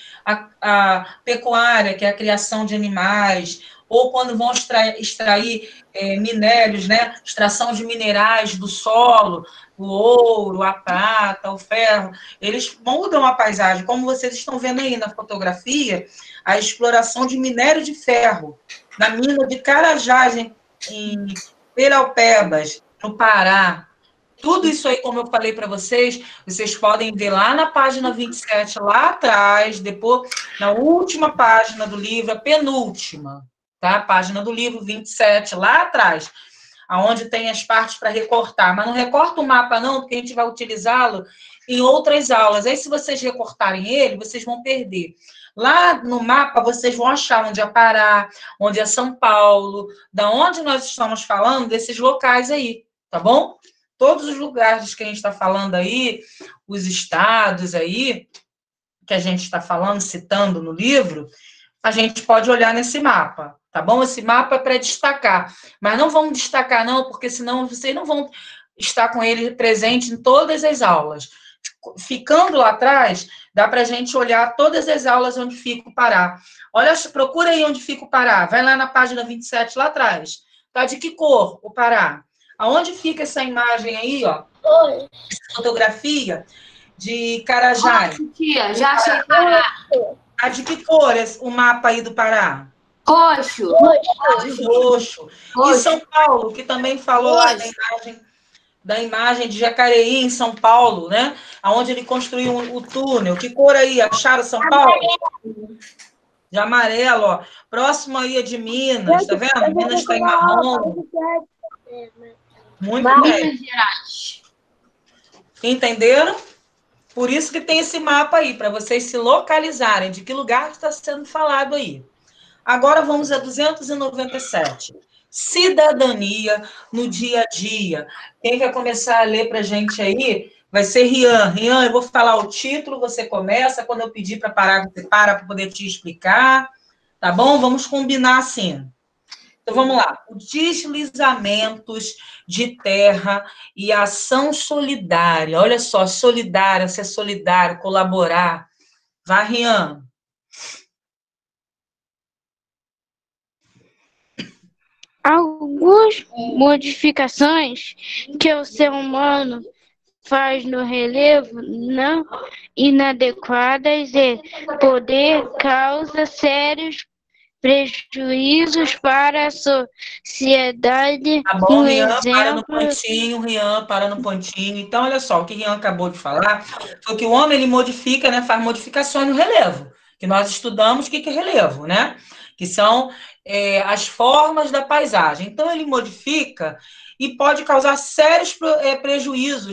A pecuária, que é a criação de animais, ou quando vão extrair minérios, né? Extração de minerais do solo, o ouro, a prata, o ferro, eles mudam a paisagem, como vocês estão vendo aí na fotografia, a exploração de minério de ferro, na mina de Carajás, em Peraupebas, no Pará. Tudo isso aí, como eu falei para vocês, vocês podem ver lá na página 27, lá atrás, depois, na última página do livro, a penúltima, tá? Página do livro 27, lá atrás, aonde tem as partes para recortar. Mas não recorta o mapa, não, porque a gente vai utilizá-lo em outras aulas. Aí, se vocês recortarem ele, vocês vão perder. Lá no mapa, vocês vão achar onde é Pará, onde é São Paulo, da onde nós estamos falando, desses locais aí, tá bom? Todos os lugares que a gente está falando aí, os estados aí, que a gente está falando, citando no livro, a gente pode olhar nesse mapa, tá bom? Esse mapa é para destacar, mas não vamos destacar não, porque senão vocês não vão estar com ele presente em todas as aulas. Ficando lá atrás, dá para a gente olhar todas as aulas onde fica o Pará. Olha, procura aí onde fica o Pará, vai lá na página 27, lá atrás. Tá de que cor o Pará? Aonde fica essa imagem aí, ó? Essa fotografia de Carajás. Tia, já achei Pará. A de que cor o mapa aí do Pará? Roxo. De roxo. E São Paulo, que também falou lá da imagem de Jacareí, em São Paulo, né? Aonde ele construiu o túnel. Que cor aí? Acharam São Paulo? De amarelo, ó. Próximo aí é de Minas, tá vendo? Minas está em marrom. Muito bem. Minas Gerais. Entenderam? Por isso que tem esse mapa aí, para vocês se localizarem de que lugar está sendo falado aí. Agora vamos a 297. Cidadania no dia a dia. Quem vai começar a ler para a gente aí vai ser Rian. Rian, eu vou falar o título, você começa. Quando eu pedir para parar, você para poder te explicar. Tá bom? Vamos combinar assim. Então, vamos lá. Os deslizamentos de terra e ação solidária. Olha só, solidária, ser solidário, colaborar. Vai, Rian. Algumas modificações que o ser humano faz no relevo não inadequadas e poder causar sérios prejuízos para a sociedade. Tá bom, Rian, para no pontinho, Rian, para no pontinho. Então, olha só, o que o Rian acabou de falar foi que o homem, ele modifica, né, faz modificações no relevo, que nós estudamos o que é relevo, né? Que são as formas da paisagem. Então, ele modifica e pode causar sérios prejuízos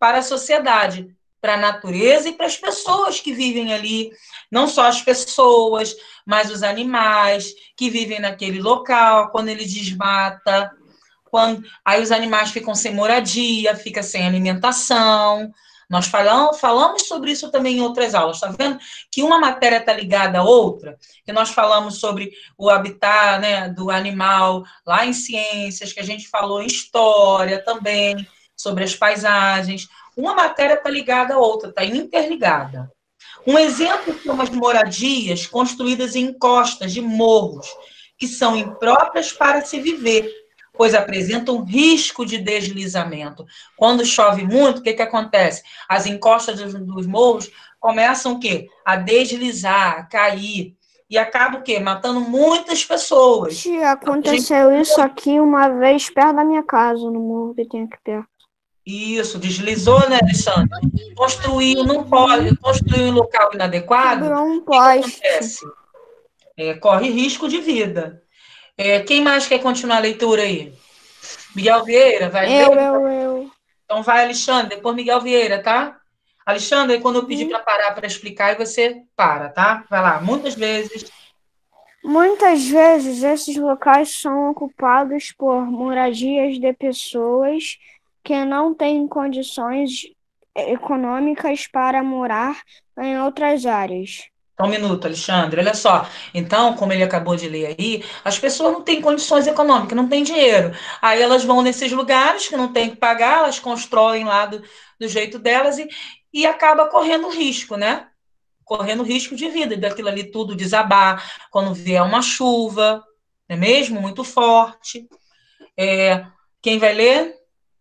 para a sociedade, para a natureza e para as pessoas que vivem ali, não só as pessoas, mas os animais que vivem naquele local, quando ele desmata, aí os animais ficam sem moradia, ficam sem alimentação. Nós falamos sobre isso também em outras aulas, tá vendo? Que uma matéria está ligada à outra, que nós falamos sobre o habitat, né, do animal lá em ciências, que a gente falou em história também, sobre as paisagens. Uma matéria está ligada à outra, está interligada. Um exemplo são as moradias construídas em encostas de morros, que são impróprias para se viver, pois apresentam risco de deslizamento. Quando chove muito, o que acontece? As encostas dos morros começam o quê? A deslizar, a cair. E acaba o quê? Matando muitas pessoas. Tia, aconteceu isso aqui uma vez perto da minha casa, no morro que tem aqui perto. Isso, deslizou, né, Alexandre? Construiu, não pode, construiu em local inadequado, Quebrou um o que poste. acontece? Corre risco de vida. Quem mais quer continuar a leitura aí? Miguel Vieira, vai ler? Eu. Então vai, Alexandre, depois Miguel Vieira, tá? Alexandre, quando eu pedir para parar para explicar, aí você para, tá? Vai lá, muitas vezes. Muitas vezes esses locais são ocupados por moradias de pessoas que não têm condições econômicas para morar em outras áreas. Só um minuto, Alexandre, olha só. Então, como ele acabou de ler aí, as pessoas não têm condições econômicas, não têm dinheiro. Aí elas vão nesses lugares que não têm que pagar, elas constroem lá do jeito delas e acaba correndo risco, né? Correndo risco de vida, daquilo ali tudo desabar, quando vier uma chuva, não é mesmo? Muito forte. Quem vai ler?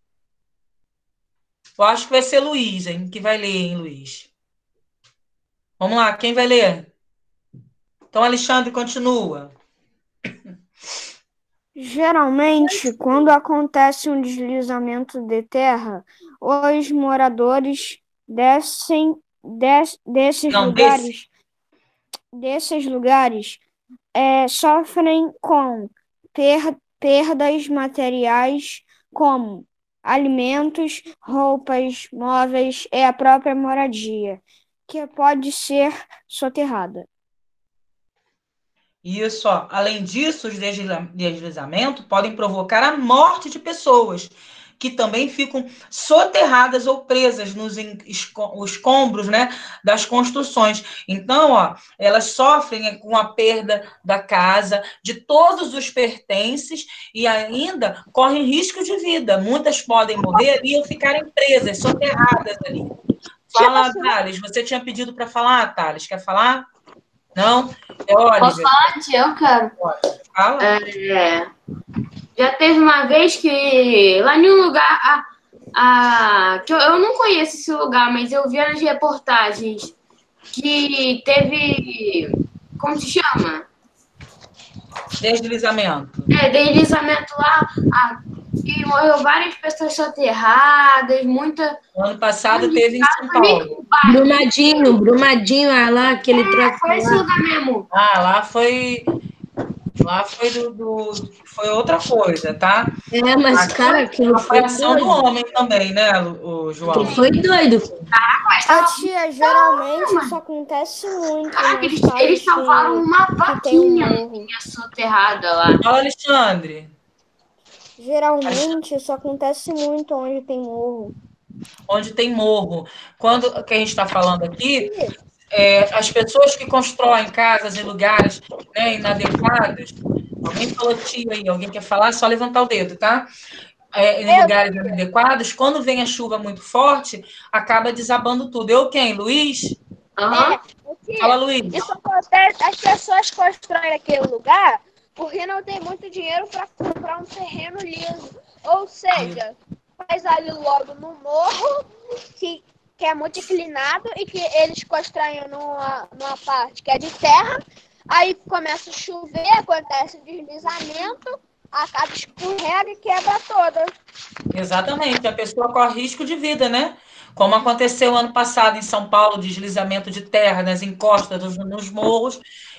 Eu acho que vai ser Luiz, hein? Que vai ler, hein, Luiz? Vamos lá, quem vai ler? Então, Alexandre, continua. Geralmente, quando acontece um deslizamento de terra, os moradores desses lugares sofrem com perdas materiais como alimentos, roupas, móveis e a própria moradia, que pode ser soterrada. Isso, ó. Além disso, os deslizamentos podem provocar a morte de pessoas, que também ficam soterradas ou presas nos escombros, né, das construções. Então, ó, elas sofrem com a perda da casa, de todos os pertences, e ainda correm risco de vida. Muitas podem morrer ali ou ficarem presas, soterradas ali. Fala, Thales. Você tinha pedido para falar, Thales? Quer falar? Não? Posso falar, tia? Eu quero. Fala. Já teve uma vez que lá em um lugar, que eu não conheço esse lugar, mas eu vi nas reportagens que teve, como se chama? Deslizamento. Deslizamento lá, e morreu várias pessoas soterradas, muita... Ano passado teve em São Paulo. Brumadinho, lá, aquele troço. Foi esse lugar mesmo. Lá foi foi outra coisa, tá? Mas, cara, aquilo foi ação do homem também, né, o João? Aquilo foi doido. Tia, geralmente isso acontece muito. Eles salvaram uma vaquinha soterrada lá. Fala, Alexandre. Geralmente isso acontece muito onde tem morro. Onde tem morro. Quando que a gente está falando aqui, as pessoas que constroem casas em lugares, né, inadequados. Alguém falou tia aí, alguém quer falar? Só levantar o dedo, tá? Em lugares inadequados, quando vem a chuva muito forte, acaba desabando tudo. Quem? Luiz? Fala, Luiz. Isso acontece, as pessoas constroem aquele lugar porque não tem muito dinheiro para comprar um terreno liso. Ou seja, faz ali logo no morro, que é muito inclinado e que eles constroem numa parte que é de terra. Aí começa a chover, acontece o deslizamento, acaba escorrega e quebra toda. Exatamente, a pessoa corre risco de vida, né? Como aconteceu ano passado em São Paulo, deslizamento de terra nas encostas, nos morros,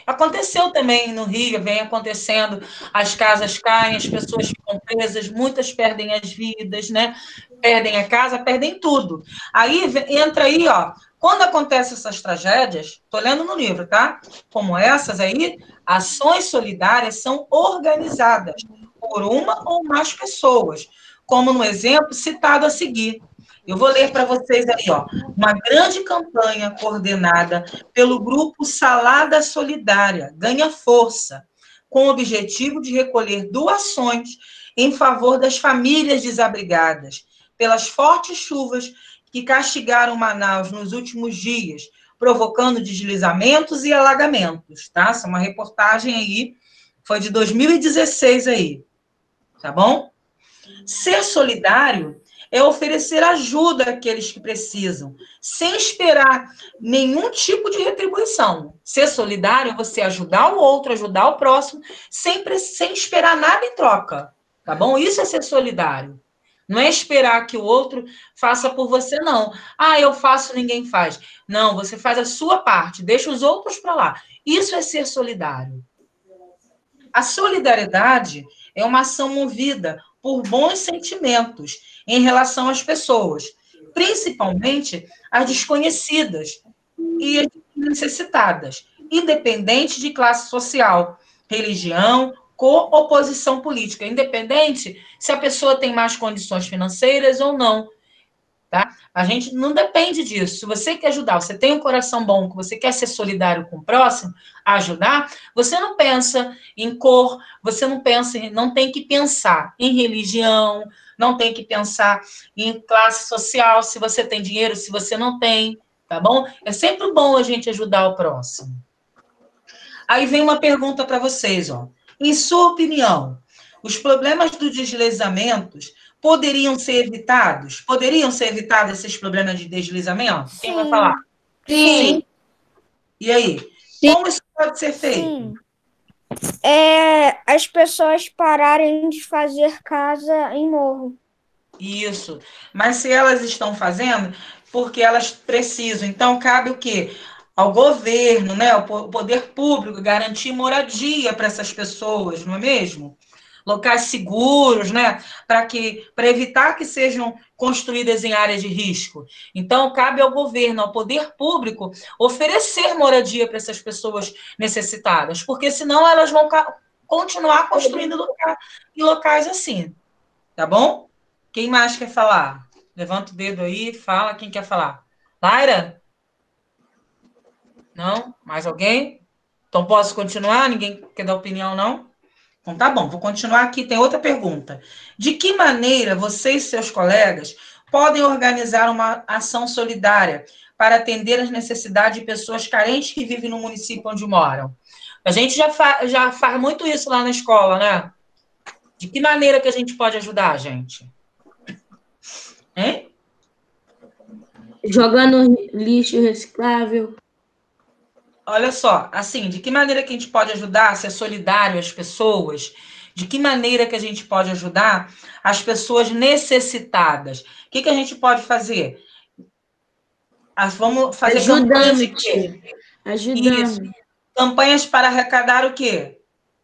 Aconteceu também no Rio, vem acontecendo, as casas caem, as pessoas ficam presas, muitas perdem as vidas, né? Perdem a casa, perdem tudo. Aí entra aí, ó, quando acontecem essas tragédias, estou lendo no livro, tá? Como essas aí, ações solidárias são organizadas por uma ou mais pessoas, como no exemplo citado a seguir. Eu vou ler para vocês aí, ó, uma grande campanha coordenada pelo grupo Salada Solidária ganha força, com o objetivo de recolher doações em favor das famílias desabrigadas pelas fortes chuvas que castigaram Manaus nos últimos dias, provocando deslizamentos e alagamentos, tá? Essa é uma reportagem aí, foi de 2016 aí, tá bom? Ser solidário é oferecer ajuda àqueles que precisam, sem esperar nenhum tipo de retribuição. Ser solidário é você ajudar o outro, ajudar o próximo, sem esperar nada em troca, tá bom? Isso é ser solidário. Não é esperar que o outro faça por você, não. Ah, eu faço, ninguém faz. Não, você faz a sua parte, deixa os outros para lá. Isso é ser solidário. A solidariedade é uma ação movida por bons sentimentos em relação às pessoas, principalmente as desconhecidas e as necessitadas, independente de classe social, religião, cor ou posição política, independente se a pessoa tem mais condições financeiras ou não. Tá? A gente não depende disso. Se você quer ajudar, você tem um coração bom, que você quer ser solidário com o próximo, ajudar, você não pensa em cor, você não pensa, não tem que pensar em religião, não tem que pensar em classe social, se você tem dinheiro, se você não tem, tá bom? É sempre bom a gente ajudar o próximo. Aí vem uma pergunta para vocês, ó. Em sua opinião, os problemas dos deslizamentos poderiam ser evitados? Poderiam ser evitados esses problemas de deslizamento? Sim. Quem vai falar? Sim. E aí? Sim. Como isso pode ser feito? Sim. As pessoas pararem de fazer casa em morro. Isso. Mas se elas estão fazendo, porque elas precisam. Então, cabe o quê? Ao governo, né? O poder público, garantir moradia para essas pessoas, não é mesmo? Locais seguros, né? Para evitar que sejam construídas em áreas de risco. Então, cabe ao governo, ao poder público, oferecer moradia para essas pessoas necessitadas, porque senão elas vão continuar construindo em locais assim. Tá bom? Quem mais quer falar? Levanta o dedo aí, fala quem quer falar. Laira? Não? Mais alguém? Então posso continuar? Ninguém quer dar opinião, não? Então tá bom, vou continuar aqui. Tem outra pergunta. De que maneira você e seus colegas podem organizar uma ação solidária para atender as necessidades de pessoas carentes que vivem no município onde moram? A gente já faz muito isso lá na escola, né? De que maneira que a gente pode ajudar, gente? Hein? Jogando lixo reciclável. Olha só, assim, de que maneira que a gente pode ajudar, ser solidário às pessoas? De que maneira que a gente pode ajudar as pessoas necessitadas? O que a gente pode fazer? Vamos fazer campanhas de quê? Ajudando. Isso. Campanhas para arrecadar o quê?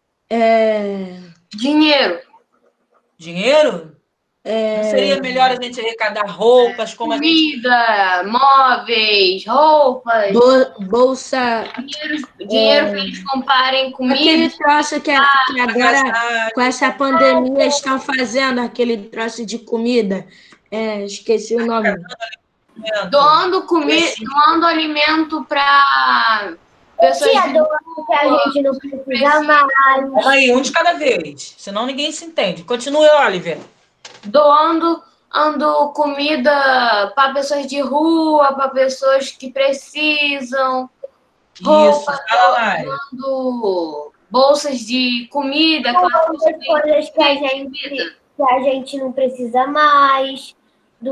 Dinheiro. Dinheiro? Não seria melhor a gente arrecadar roupas, como comida, móveis, roupas. Bolsa. Dinheiro para eles comprarem comida. Aquele troço que agora, com essa pandemia, estão fazendo, aquele troço de comida. Esqueci o nome. Doando comida, doando alimento para pessoas. Doando que a gente não precisa mais. Aí, um de cada vez, senão ninguém se entende. Continue, Oliver. Doando comida para pessoas de rua, para pessoas que precisam. Roupa, doando bolsas de comida. Coisas que a gente não precisa mais.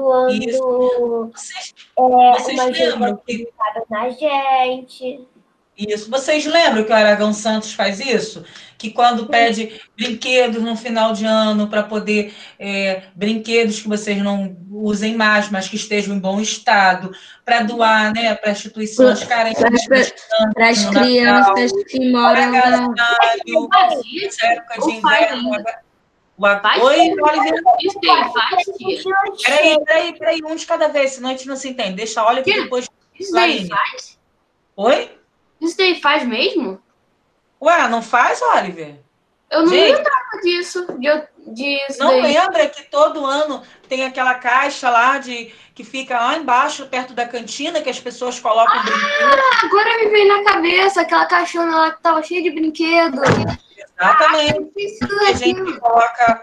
Doando vocês uma ajuda na gente. Isso. Vocês lembram que o Aragão Santos faz isso? Que quando pede brinquedos no final de ano para poder brinquedos que vocês não usem mais, mas que estejam em bom estado, para doar, né, para instituições carentes para as crianças que moram na essa época de inverno. Oi, Oliver. Isso aí faz, tia? Peraí, um de cada vez, senão a gente não se entende. Deixa a Oliver depois. Isso daí faz? Oi? Isso daí faz mesmo? Ué, não faz, Oliver? Eu não lembrava disso. Disso não daí. lembra que todo ano tem aquela caixa lá que fica lá embaixo, perto da cantina, que as pessoas colocam brinquedos? Agora me veio na cabeça aquela caixona lá que tava cheia de brinquedo. Exatamente. A gente coloca...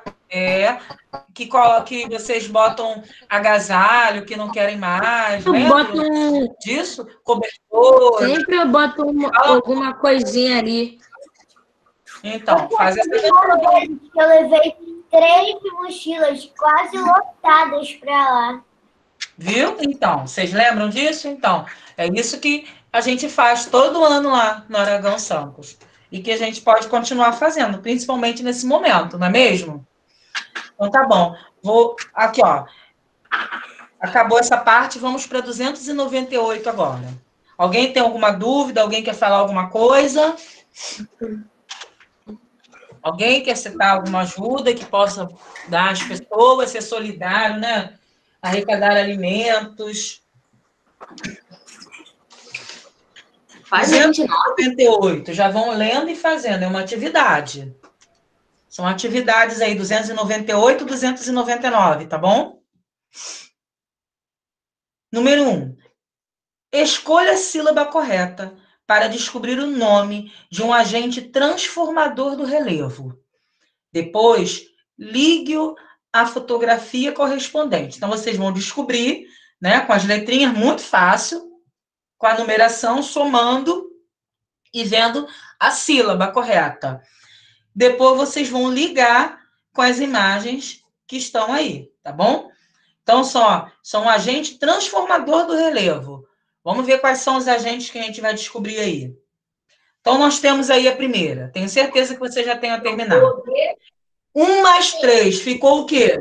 que vocês botam agasalho, que não querem mais. Lembra disso? Cobertor. Sempre eu boto alguma coisinha ali. Então, faz essa Eu levei 3 mochilas quase lotadas para lá. Viu? Então, vocês lembram disso? Então, é isso que a gente faz todo ano lá no Aragão Santos. E que a gente pode continuar fazendo, principalmente nesse momento, não é mesmo? Então, tá bom. Vou... Aqui, ó. Acabou essa parte, vamos para 298 agora. Alguém tem alguma dúvida? Alguém quer falar alguma coisa? Alguém quer citar alguma ajuda que possa dar às pessoas, ser solidário, né? Arrecadar alimentos. Faz 298. Já vão lendo e fazendo. É uma atividade. São atividades aí, 298, 299, tá bom? Número 1. Escolha a sílaba correta para descobrir o nome de um agente transformador do relevo. Depois, ligue-o à fotografia correspondente. Então, vocês vão descobrir, né, com as letrinhas, muito fácil, com a numeração, somando e vendo a sílaba correta. Depois, vocês vão ligar com as imagens que estão aí, tá bom? Então, são um agente transformador do relevo. Vamos ver quais são os agentes que a gente vai descobrir aí. Então, nós temos aí a primeira. Tenho certeza que você já tenha terminado. 1 mais 3, ficou o quê?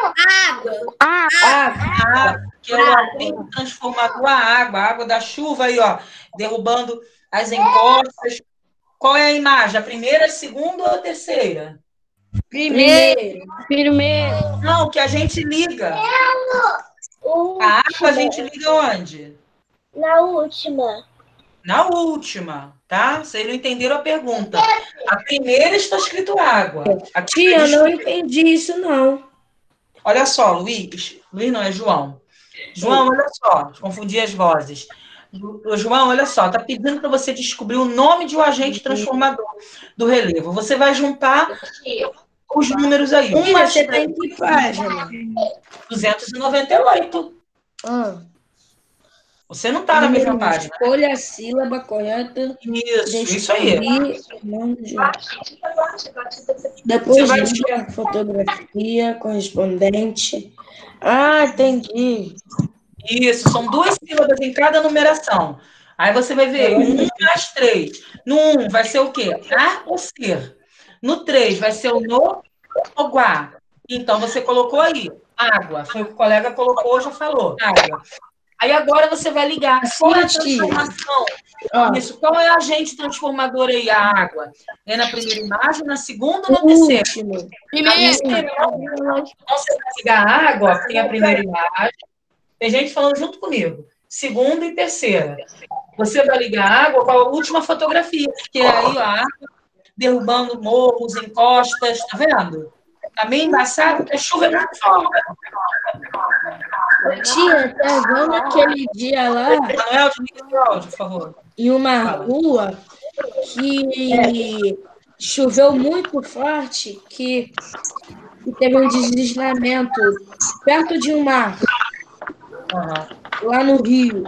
Água. Que é o agente transformador, a água da chuva aí, ó, derrubando as encostas. Qual é a imagem? A primeira, a segunda ou a terceira? Primeiro. Não, que a gente liga. A água a gente liga onde? Na última. Na última, tá? Vocês não entenderam a pergunta. A primeira está escrito água. Tia, eu não entendi isso, não. Olha só, Luiz. Luiz não, é João. João, olha só. Confundi as vozes. João, olha só. Está pedindo para você descobrir o nome de um agente transformador do relevo. Você vai juntar os números aí. Você está em que página? 298. Você não está na mesma página. Escolha a sílaba correta. Isso aí. Depois liga a fotografia correspondente. Ah, entendi. Isso, são 2 sílabas em cada numeração. Aí você vai ver 1 mais 3. No 1 vai ser o quê? A ou ser. No 3 vai ser o no ou guá. Então você colocou aí água. Foi o que o colega colocou, já falou. Água. Aí agora você vai ligar. Qual é a transformação? Isso. Qual é o agente transformador aí? A água. É na primeira imagem, na segunda ou na terceira? Primeira. Então você vai ligar a água, tem a primeira imagem. Tem gente falando junto comigo. Segunda e terceira. Você vai ligar a água com a última fotografia, que é aí a água derrubando morros, encostas, tá vendo? Tá meio embaçado, porque a chuva é muito forte. Tia, tá vendo aquele dia lá? Manuel, desliga o áudio, por favor. Em uma rua que choveu muito forte, que teve um deslizamento perto de um mar, lá no Rio.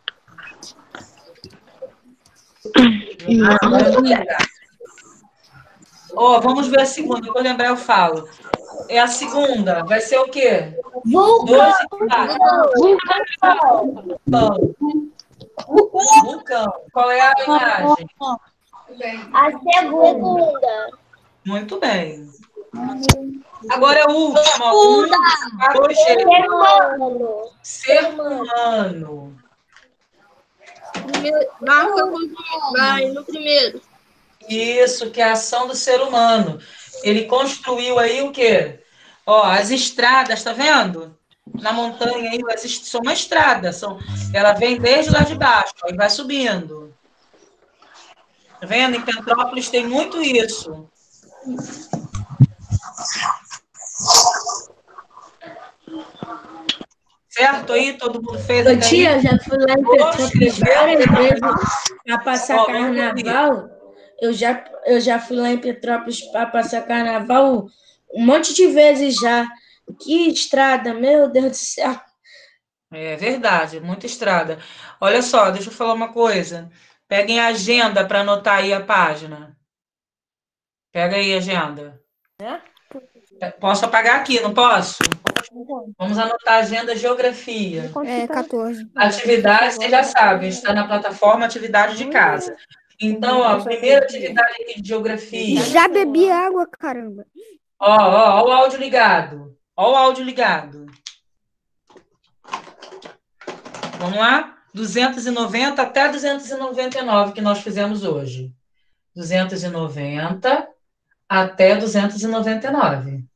Vamos ver a segunda. Eu vou lembrar, eu falo. É a segunda. Vai ser o quê? Vulcão. Vulcão. Marcão? Qual é a imagem? A segunda. Muito bem. Agora é o último. Ó. 1, 4, 6. Ser humano. Marca vai no primeiro. Isso, que é a ação do ser humano. Ele construiu aí o quê? Ó, as estradas, tá vendo? Na montanha aí, são uma estrada. Ela vem desde lá de baixo, ó, e vai subindo. Tá vendo? Em Petrópolis tem muito isso. Certo aí? Todo mundo fez Ô, até tia, eu aí? já fui lá em Petrópolis várias vezes para passar carnaval. Eu já fui lá em Petrópolis para passar carnaval um monte de vezes já. Que estrada, meu Deus do céu. É verdade, muita estrada. Olha só, deixa eu falar uma coisa. Peguem a agenda para anotar aí a página. Pega aí a agenda. Posso apagar aqui, não posso? Vamos anotar a agenda geografia. É, 14. Atividade, vocês já sabem, está na plataforma atividade de casa. Então, ó, primeira atividade aqui de geografia. Já bebi água, caramba. Ó, o áudio ligado. Ó o áudio ligado. Vamos lá? 290 até 299 que nós fizemos hoje. 290 até 299.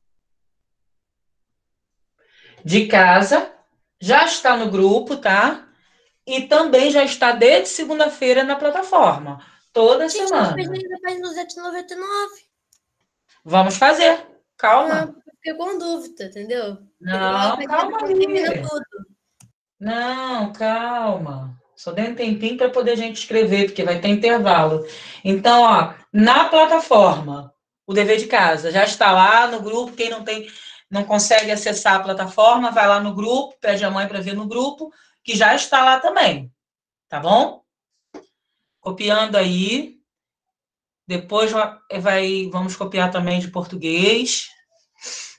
De casa, já está no grupo, tá? E também já está desde segunda-feira na plataforma. Toda semana. Gente, não fez ainda página 299. Vamos fazer. Calma. Fiquei com dúvida, entendeu? Não, calma aí. Termina tudo. Não, calma. Só dei um tempinho para poder a gente escrever, porque vai ter intervalo. Então, ó, na plataforma, o dever de casa já está lá no grupo. Quem não consegue acessar a plataforma, vai lá no grupo, pede a mãe para ver no grupo, que já está lá também. Tá bom? Copiando aí. Depois vamos copiar também de português.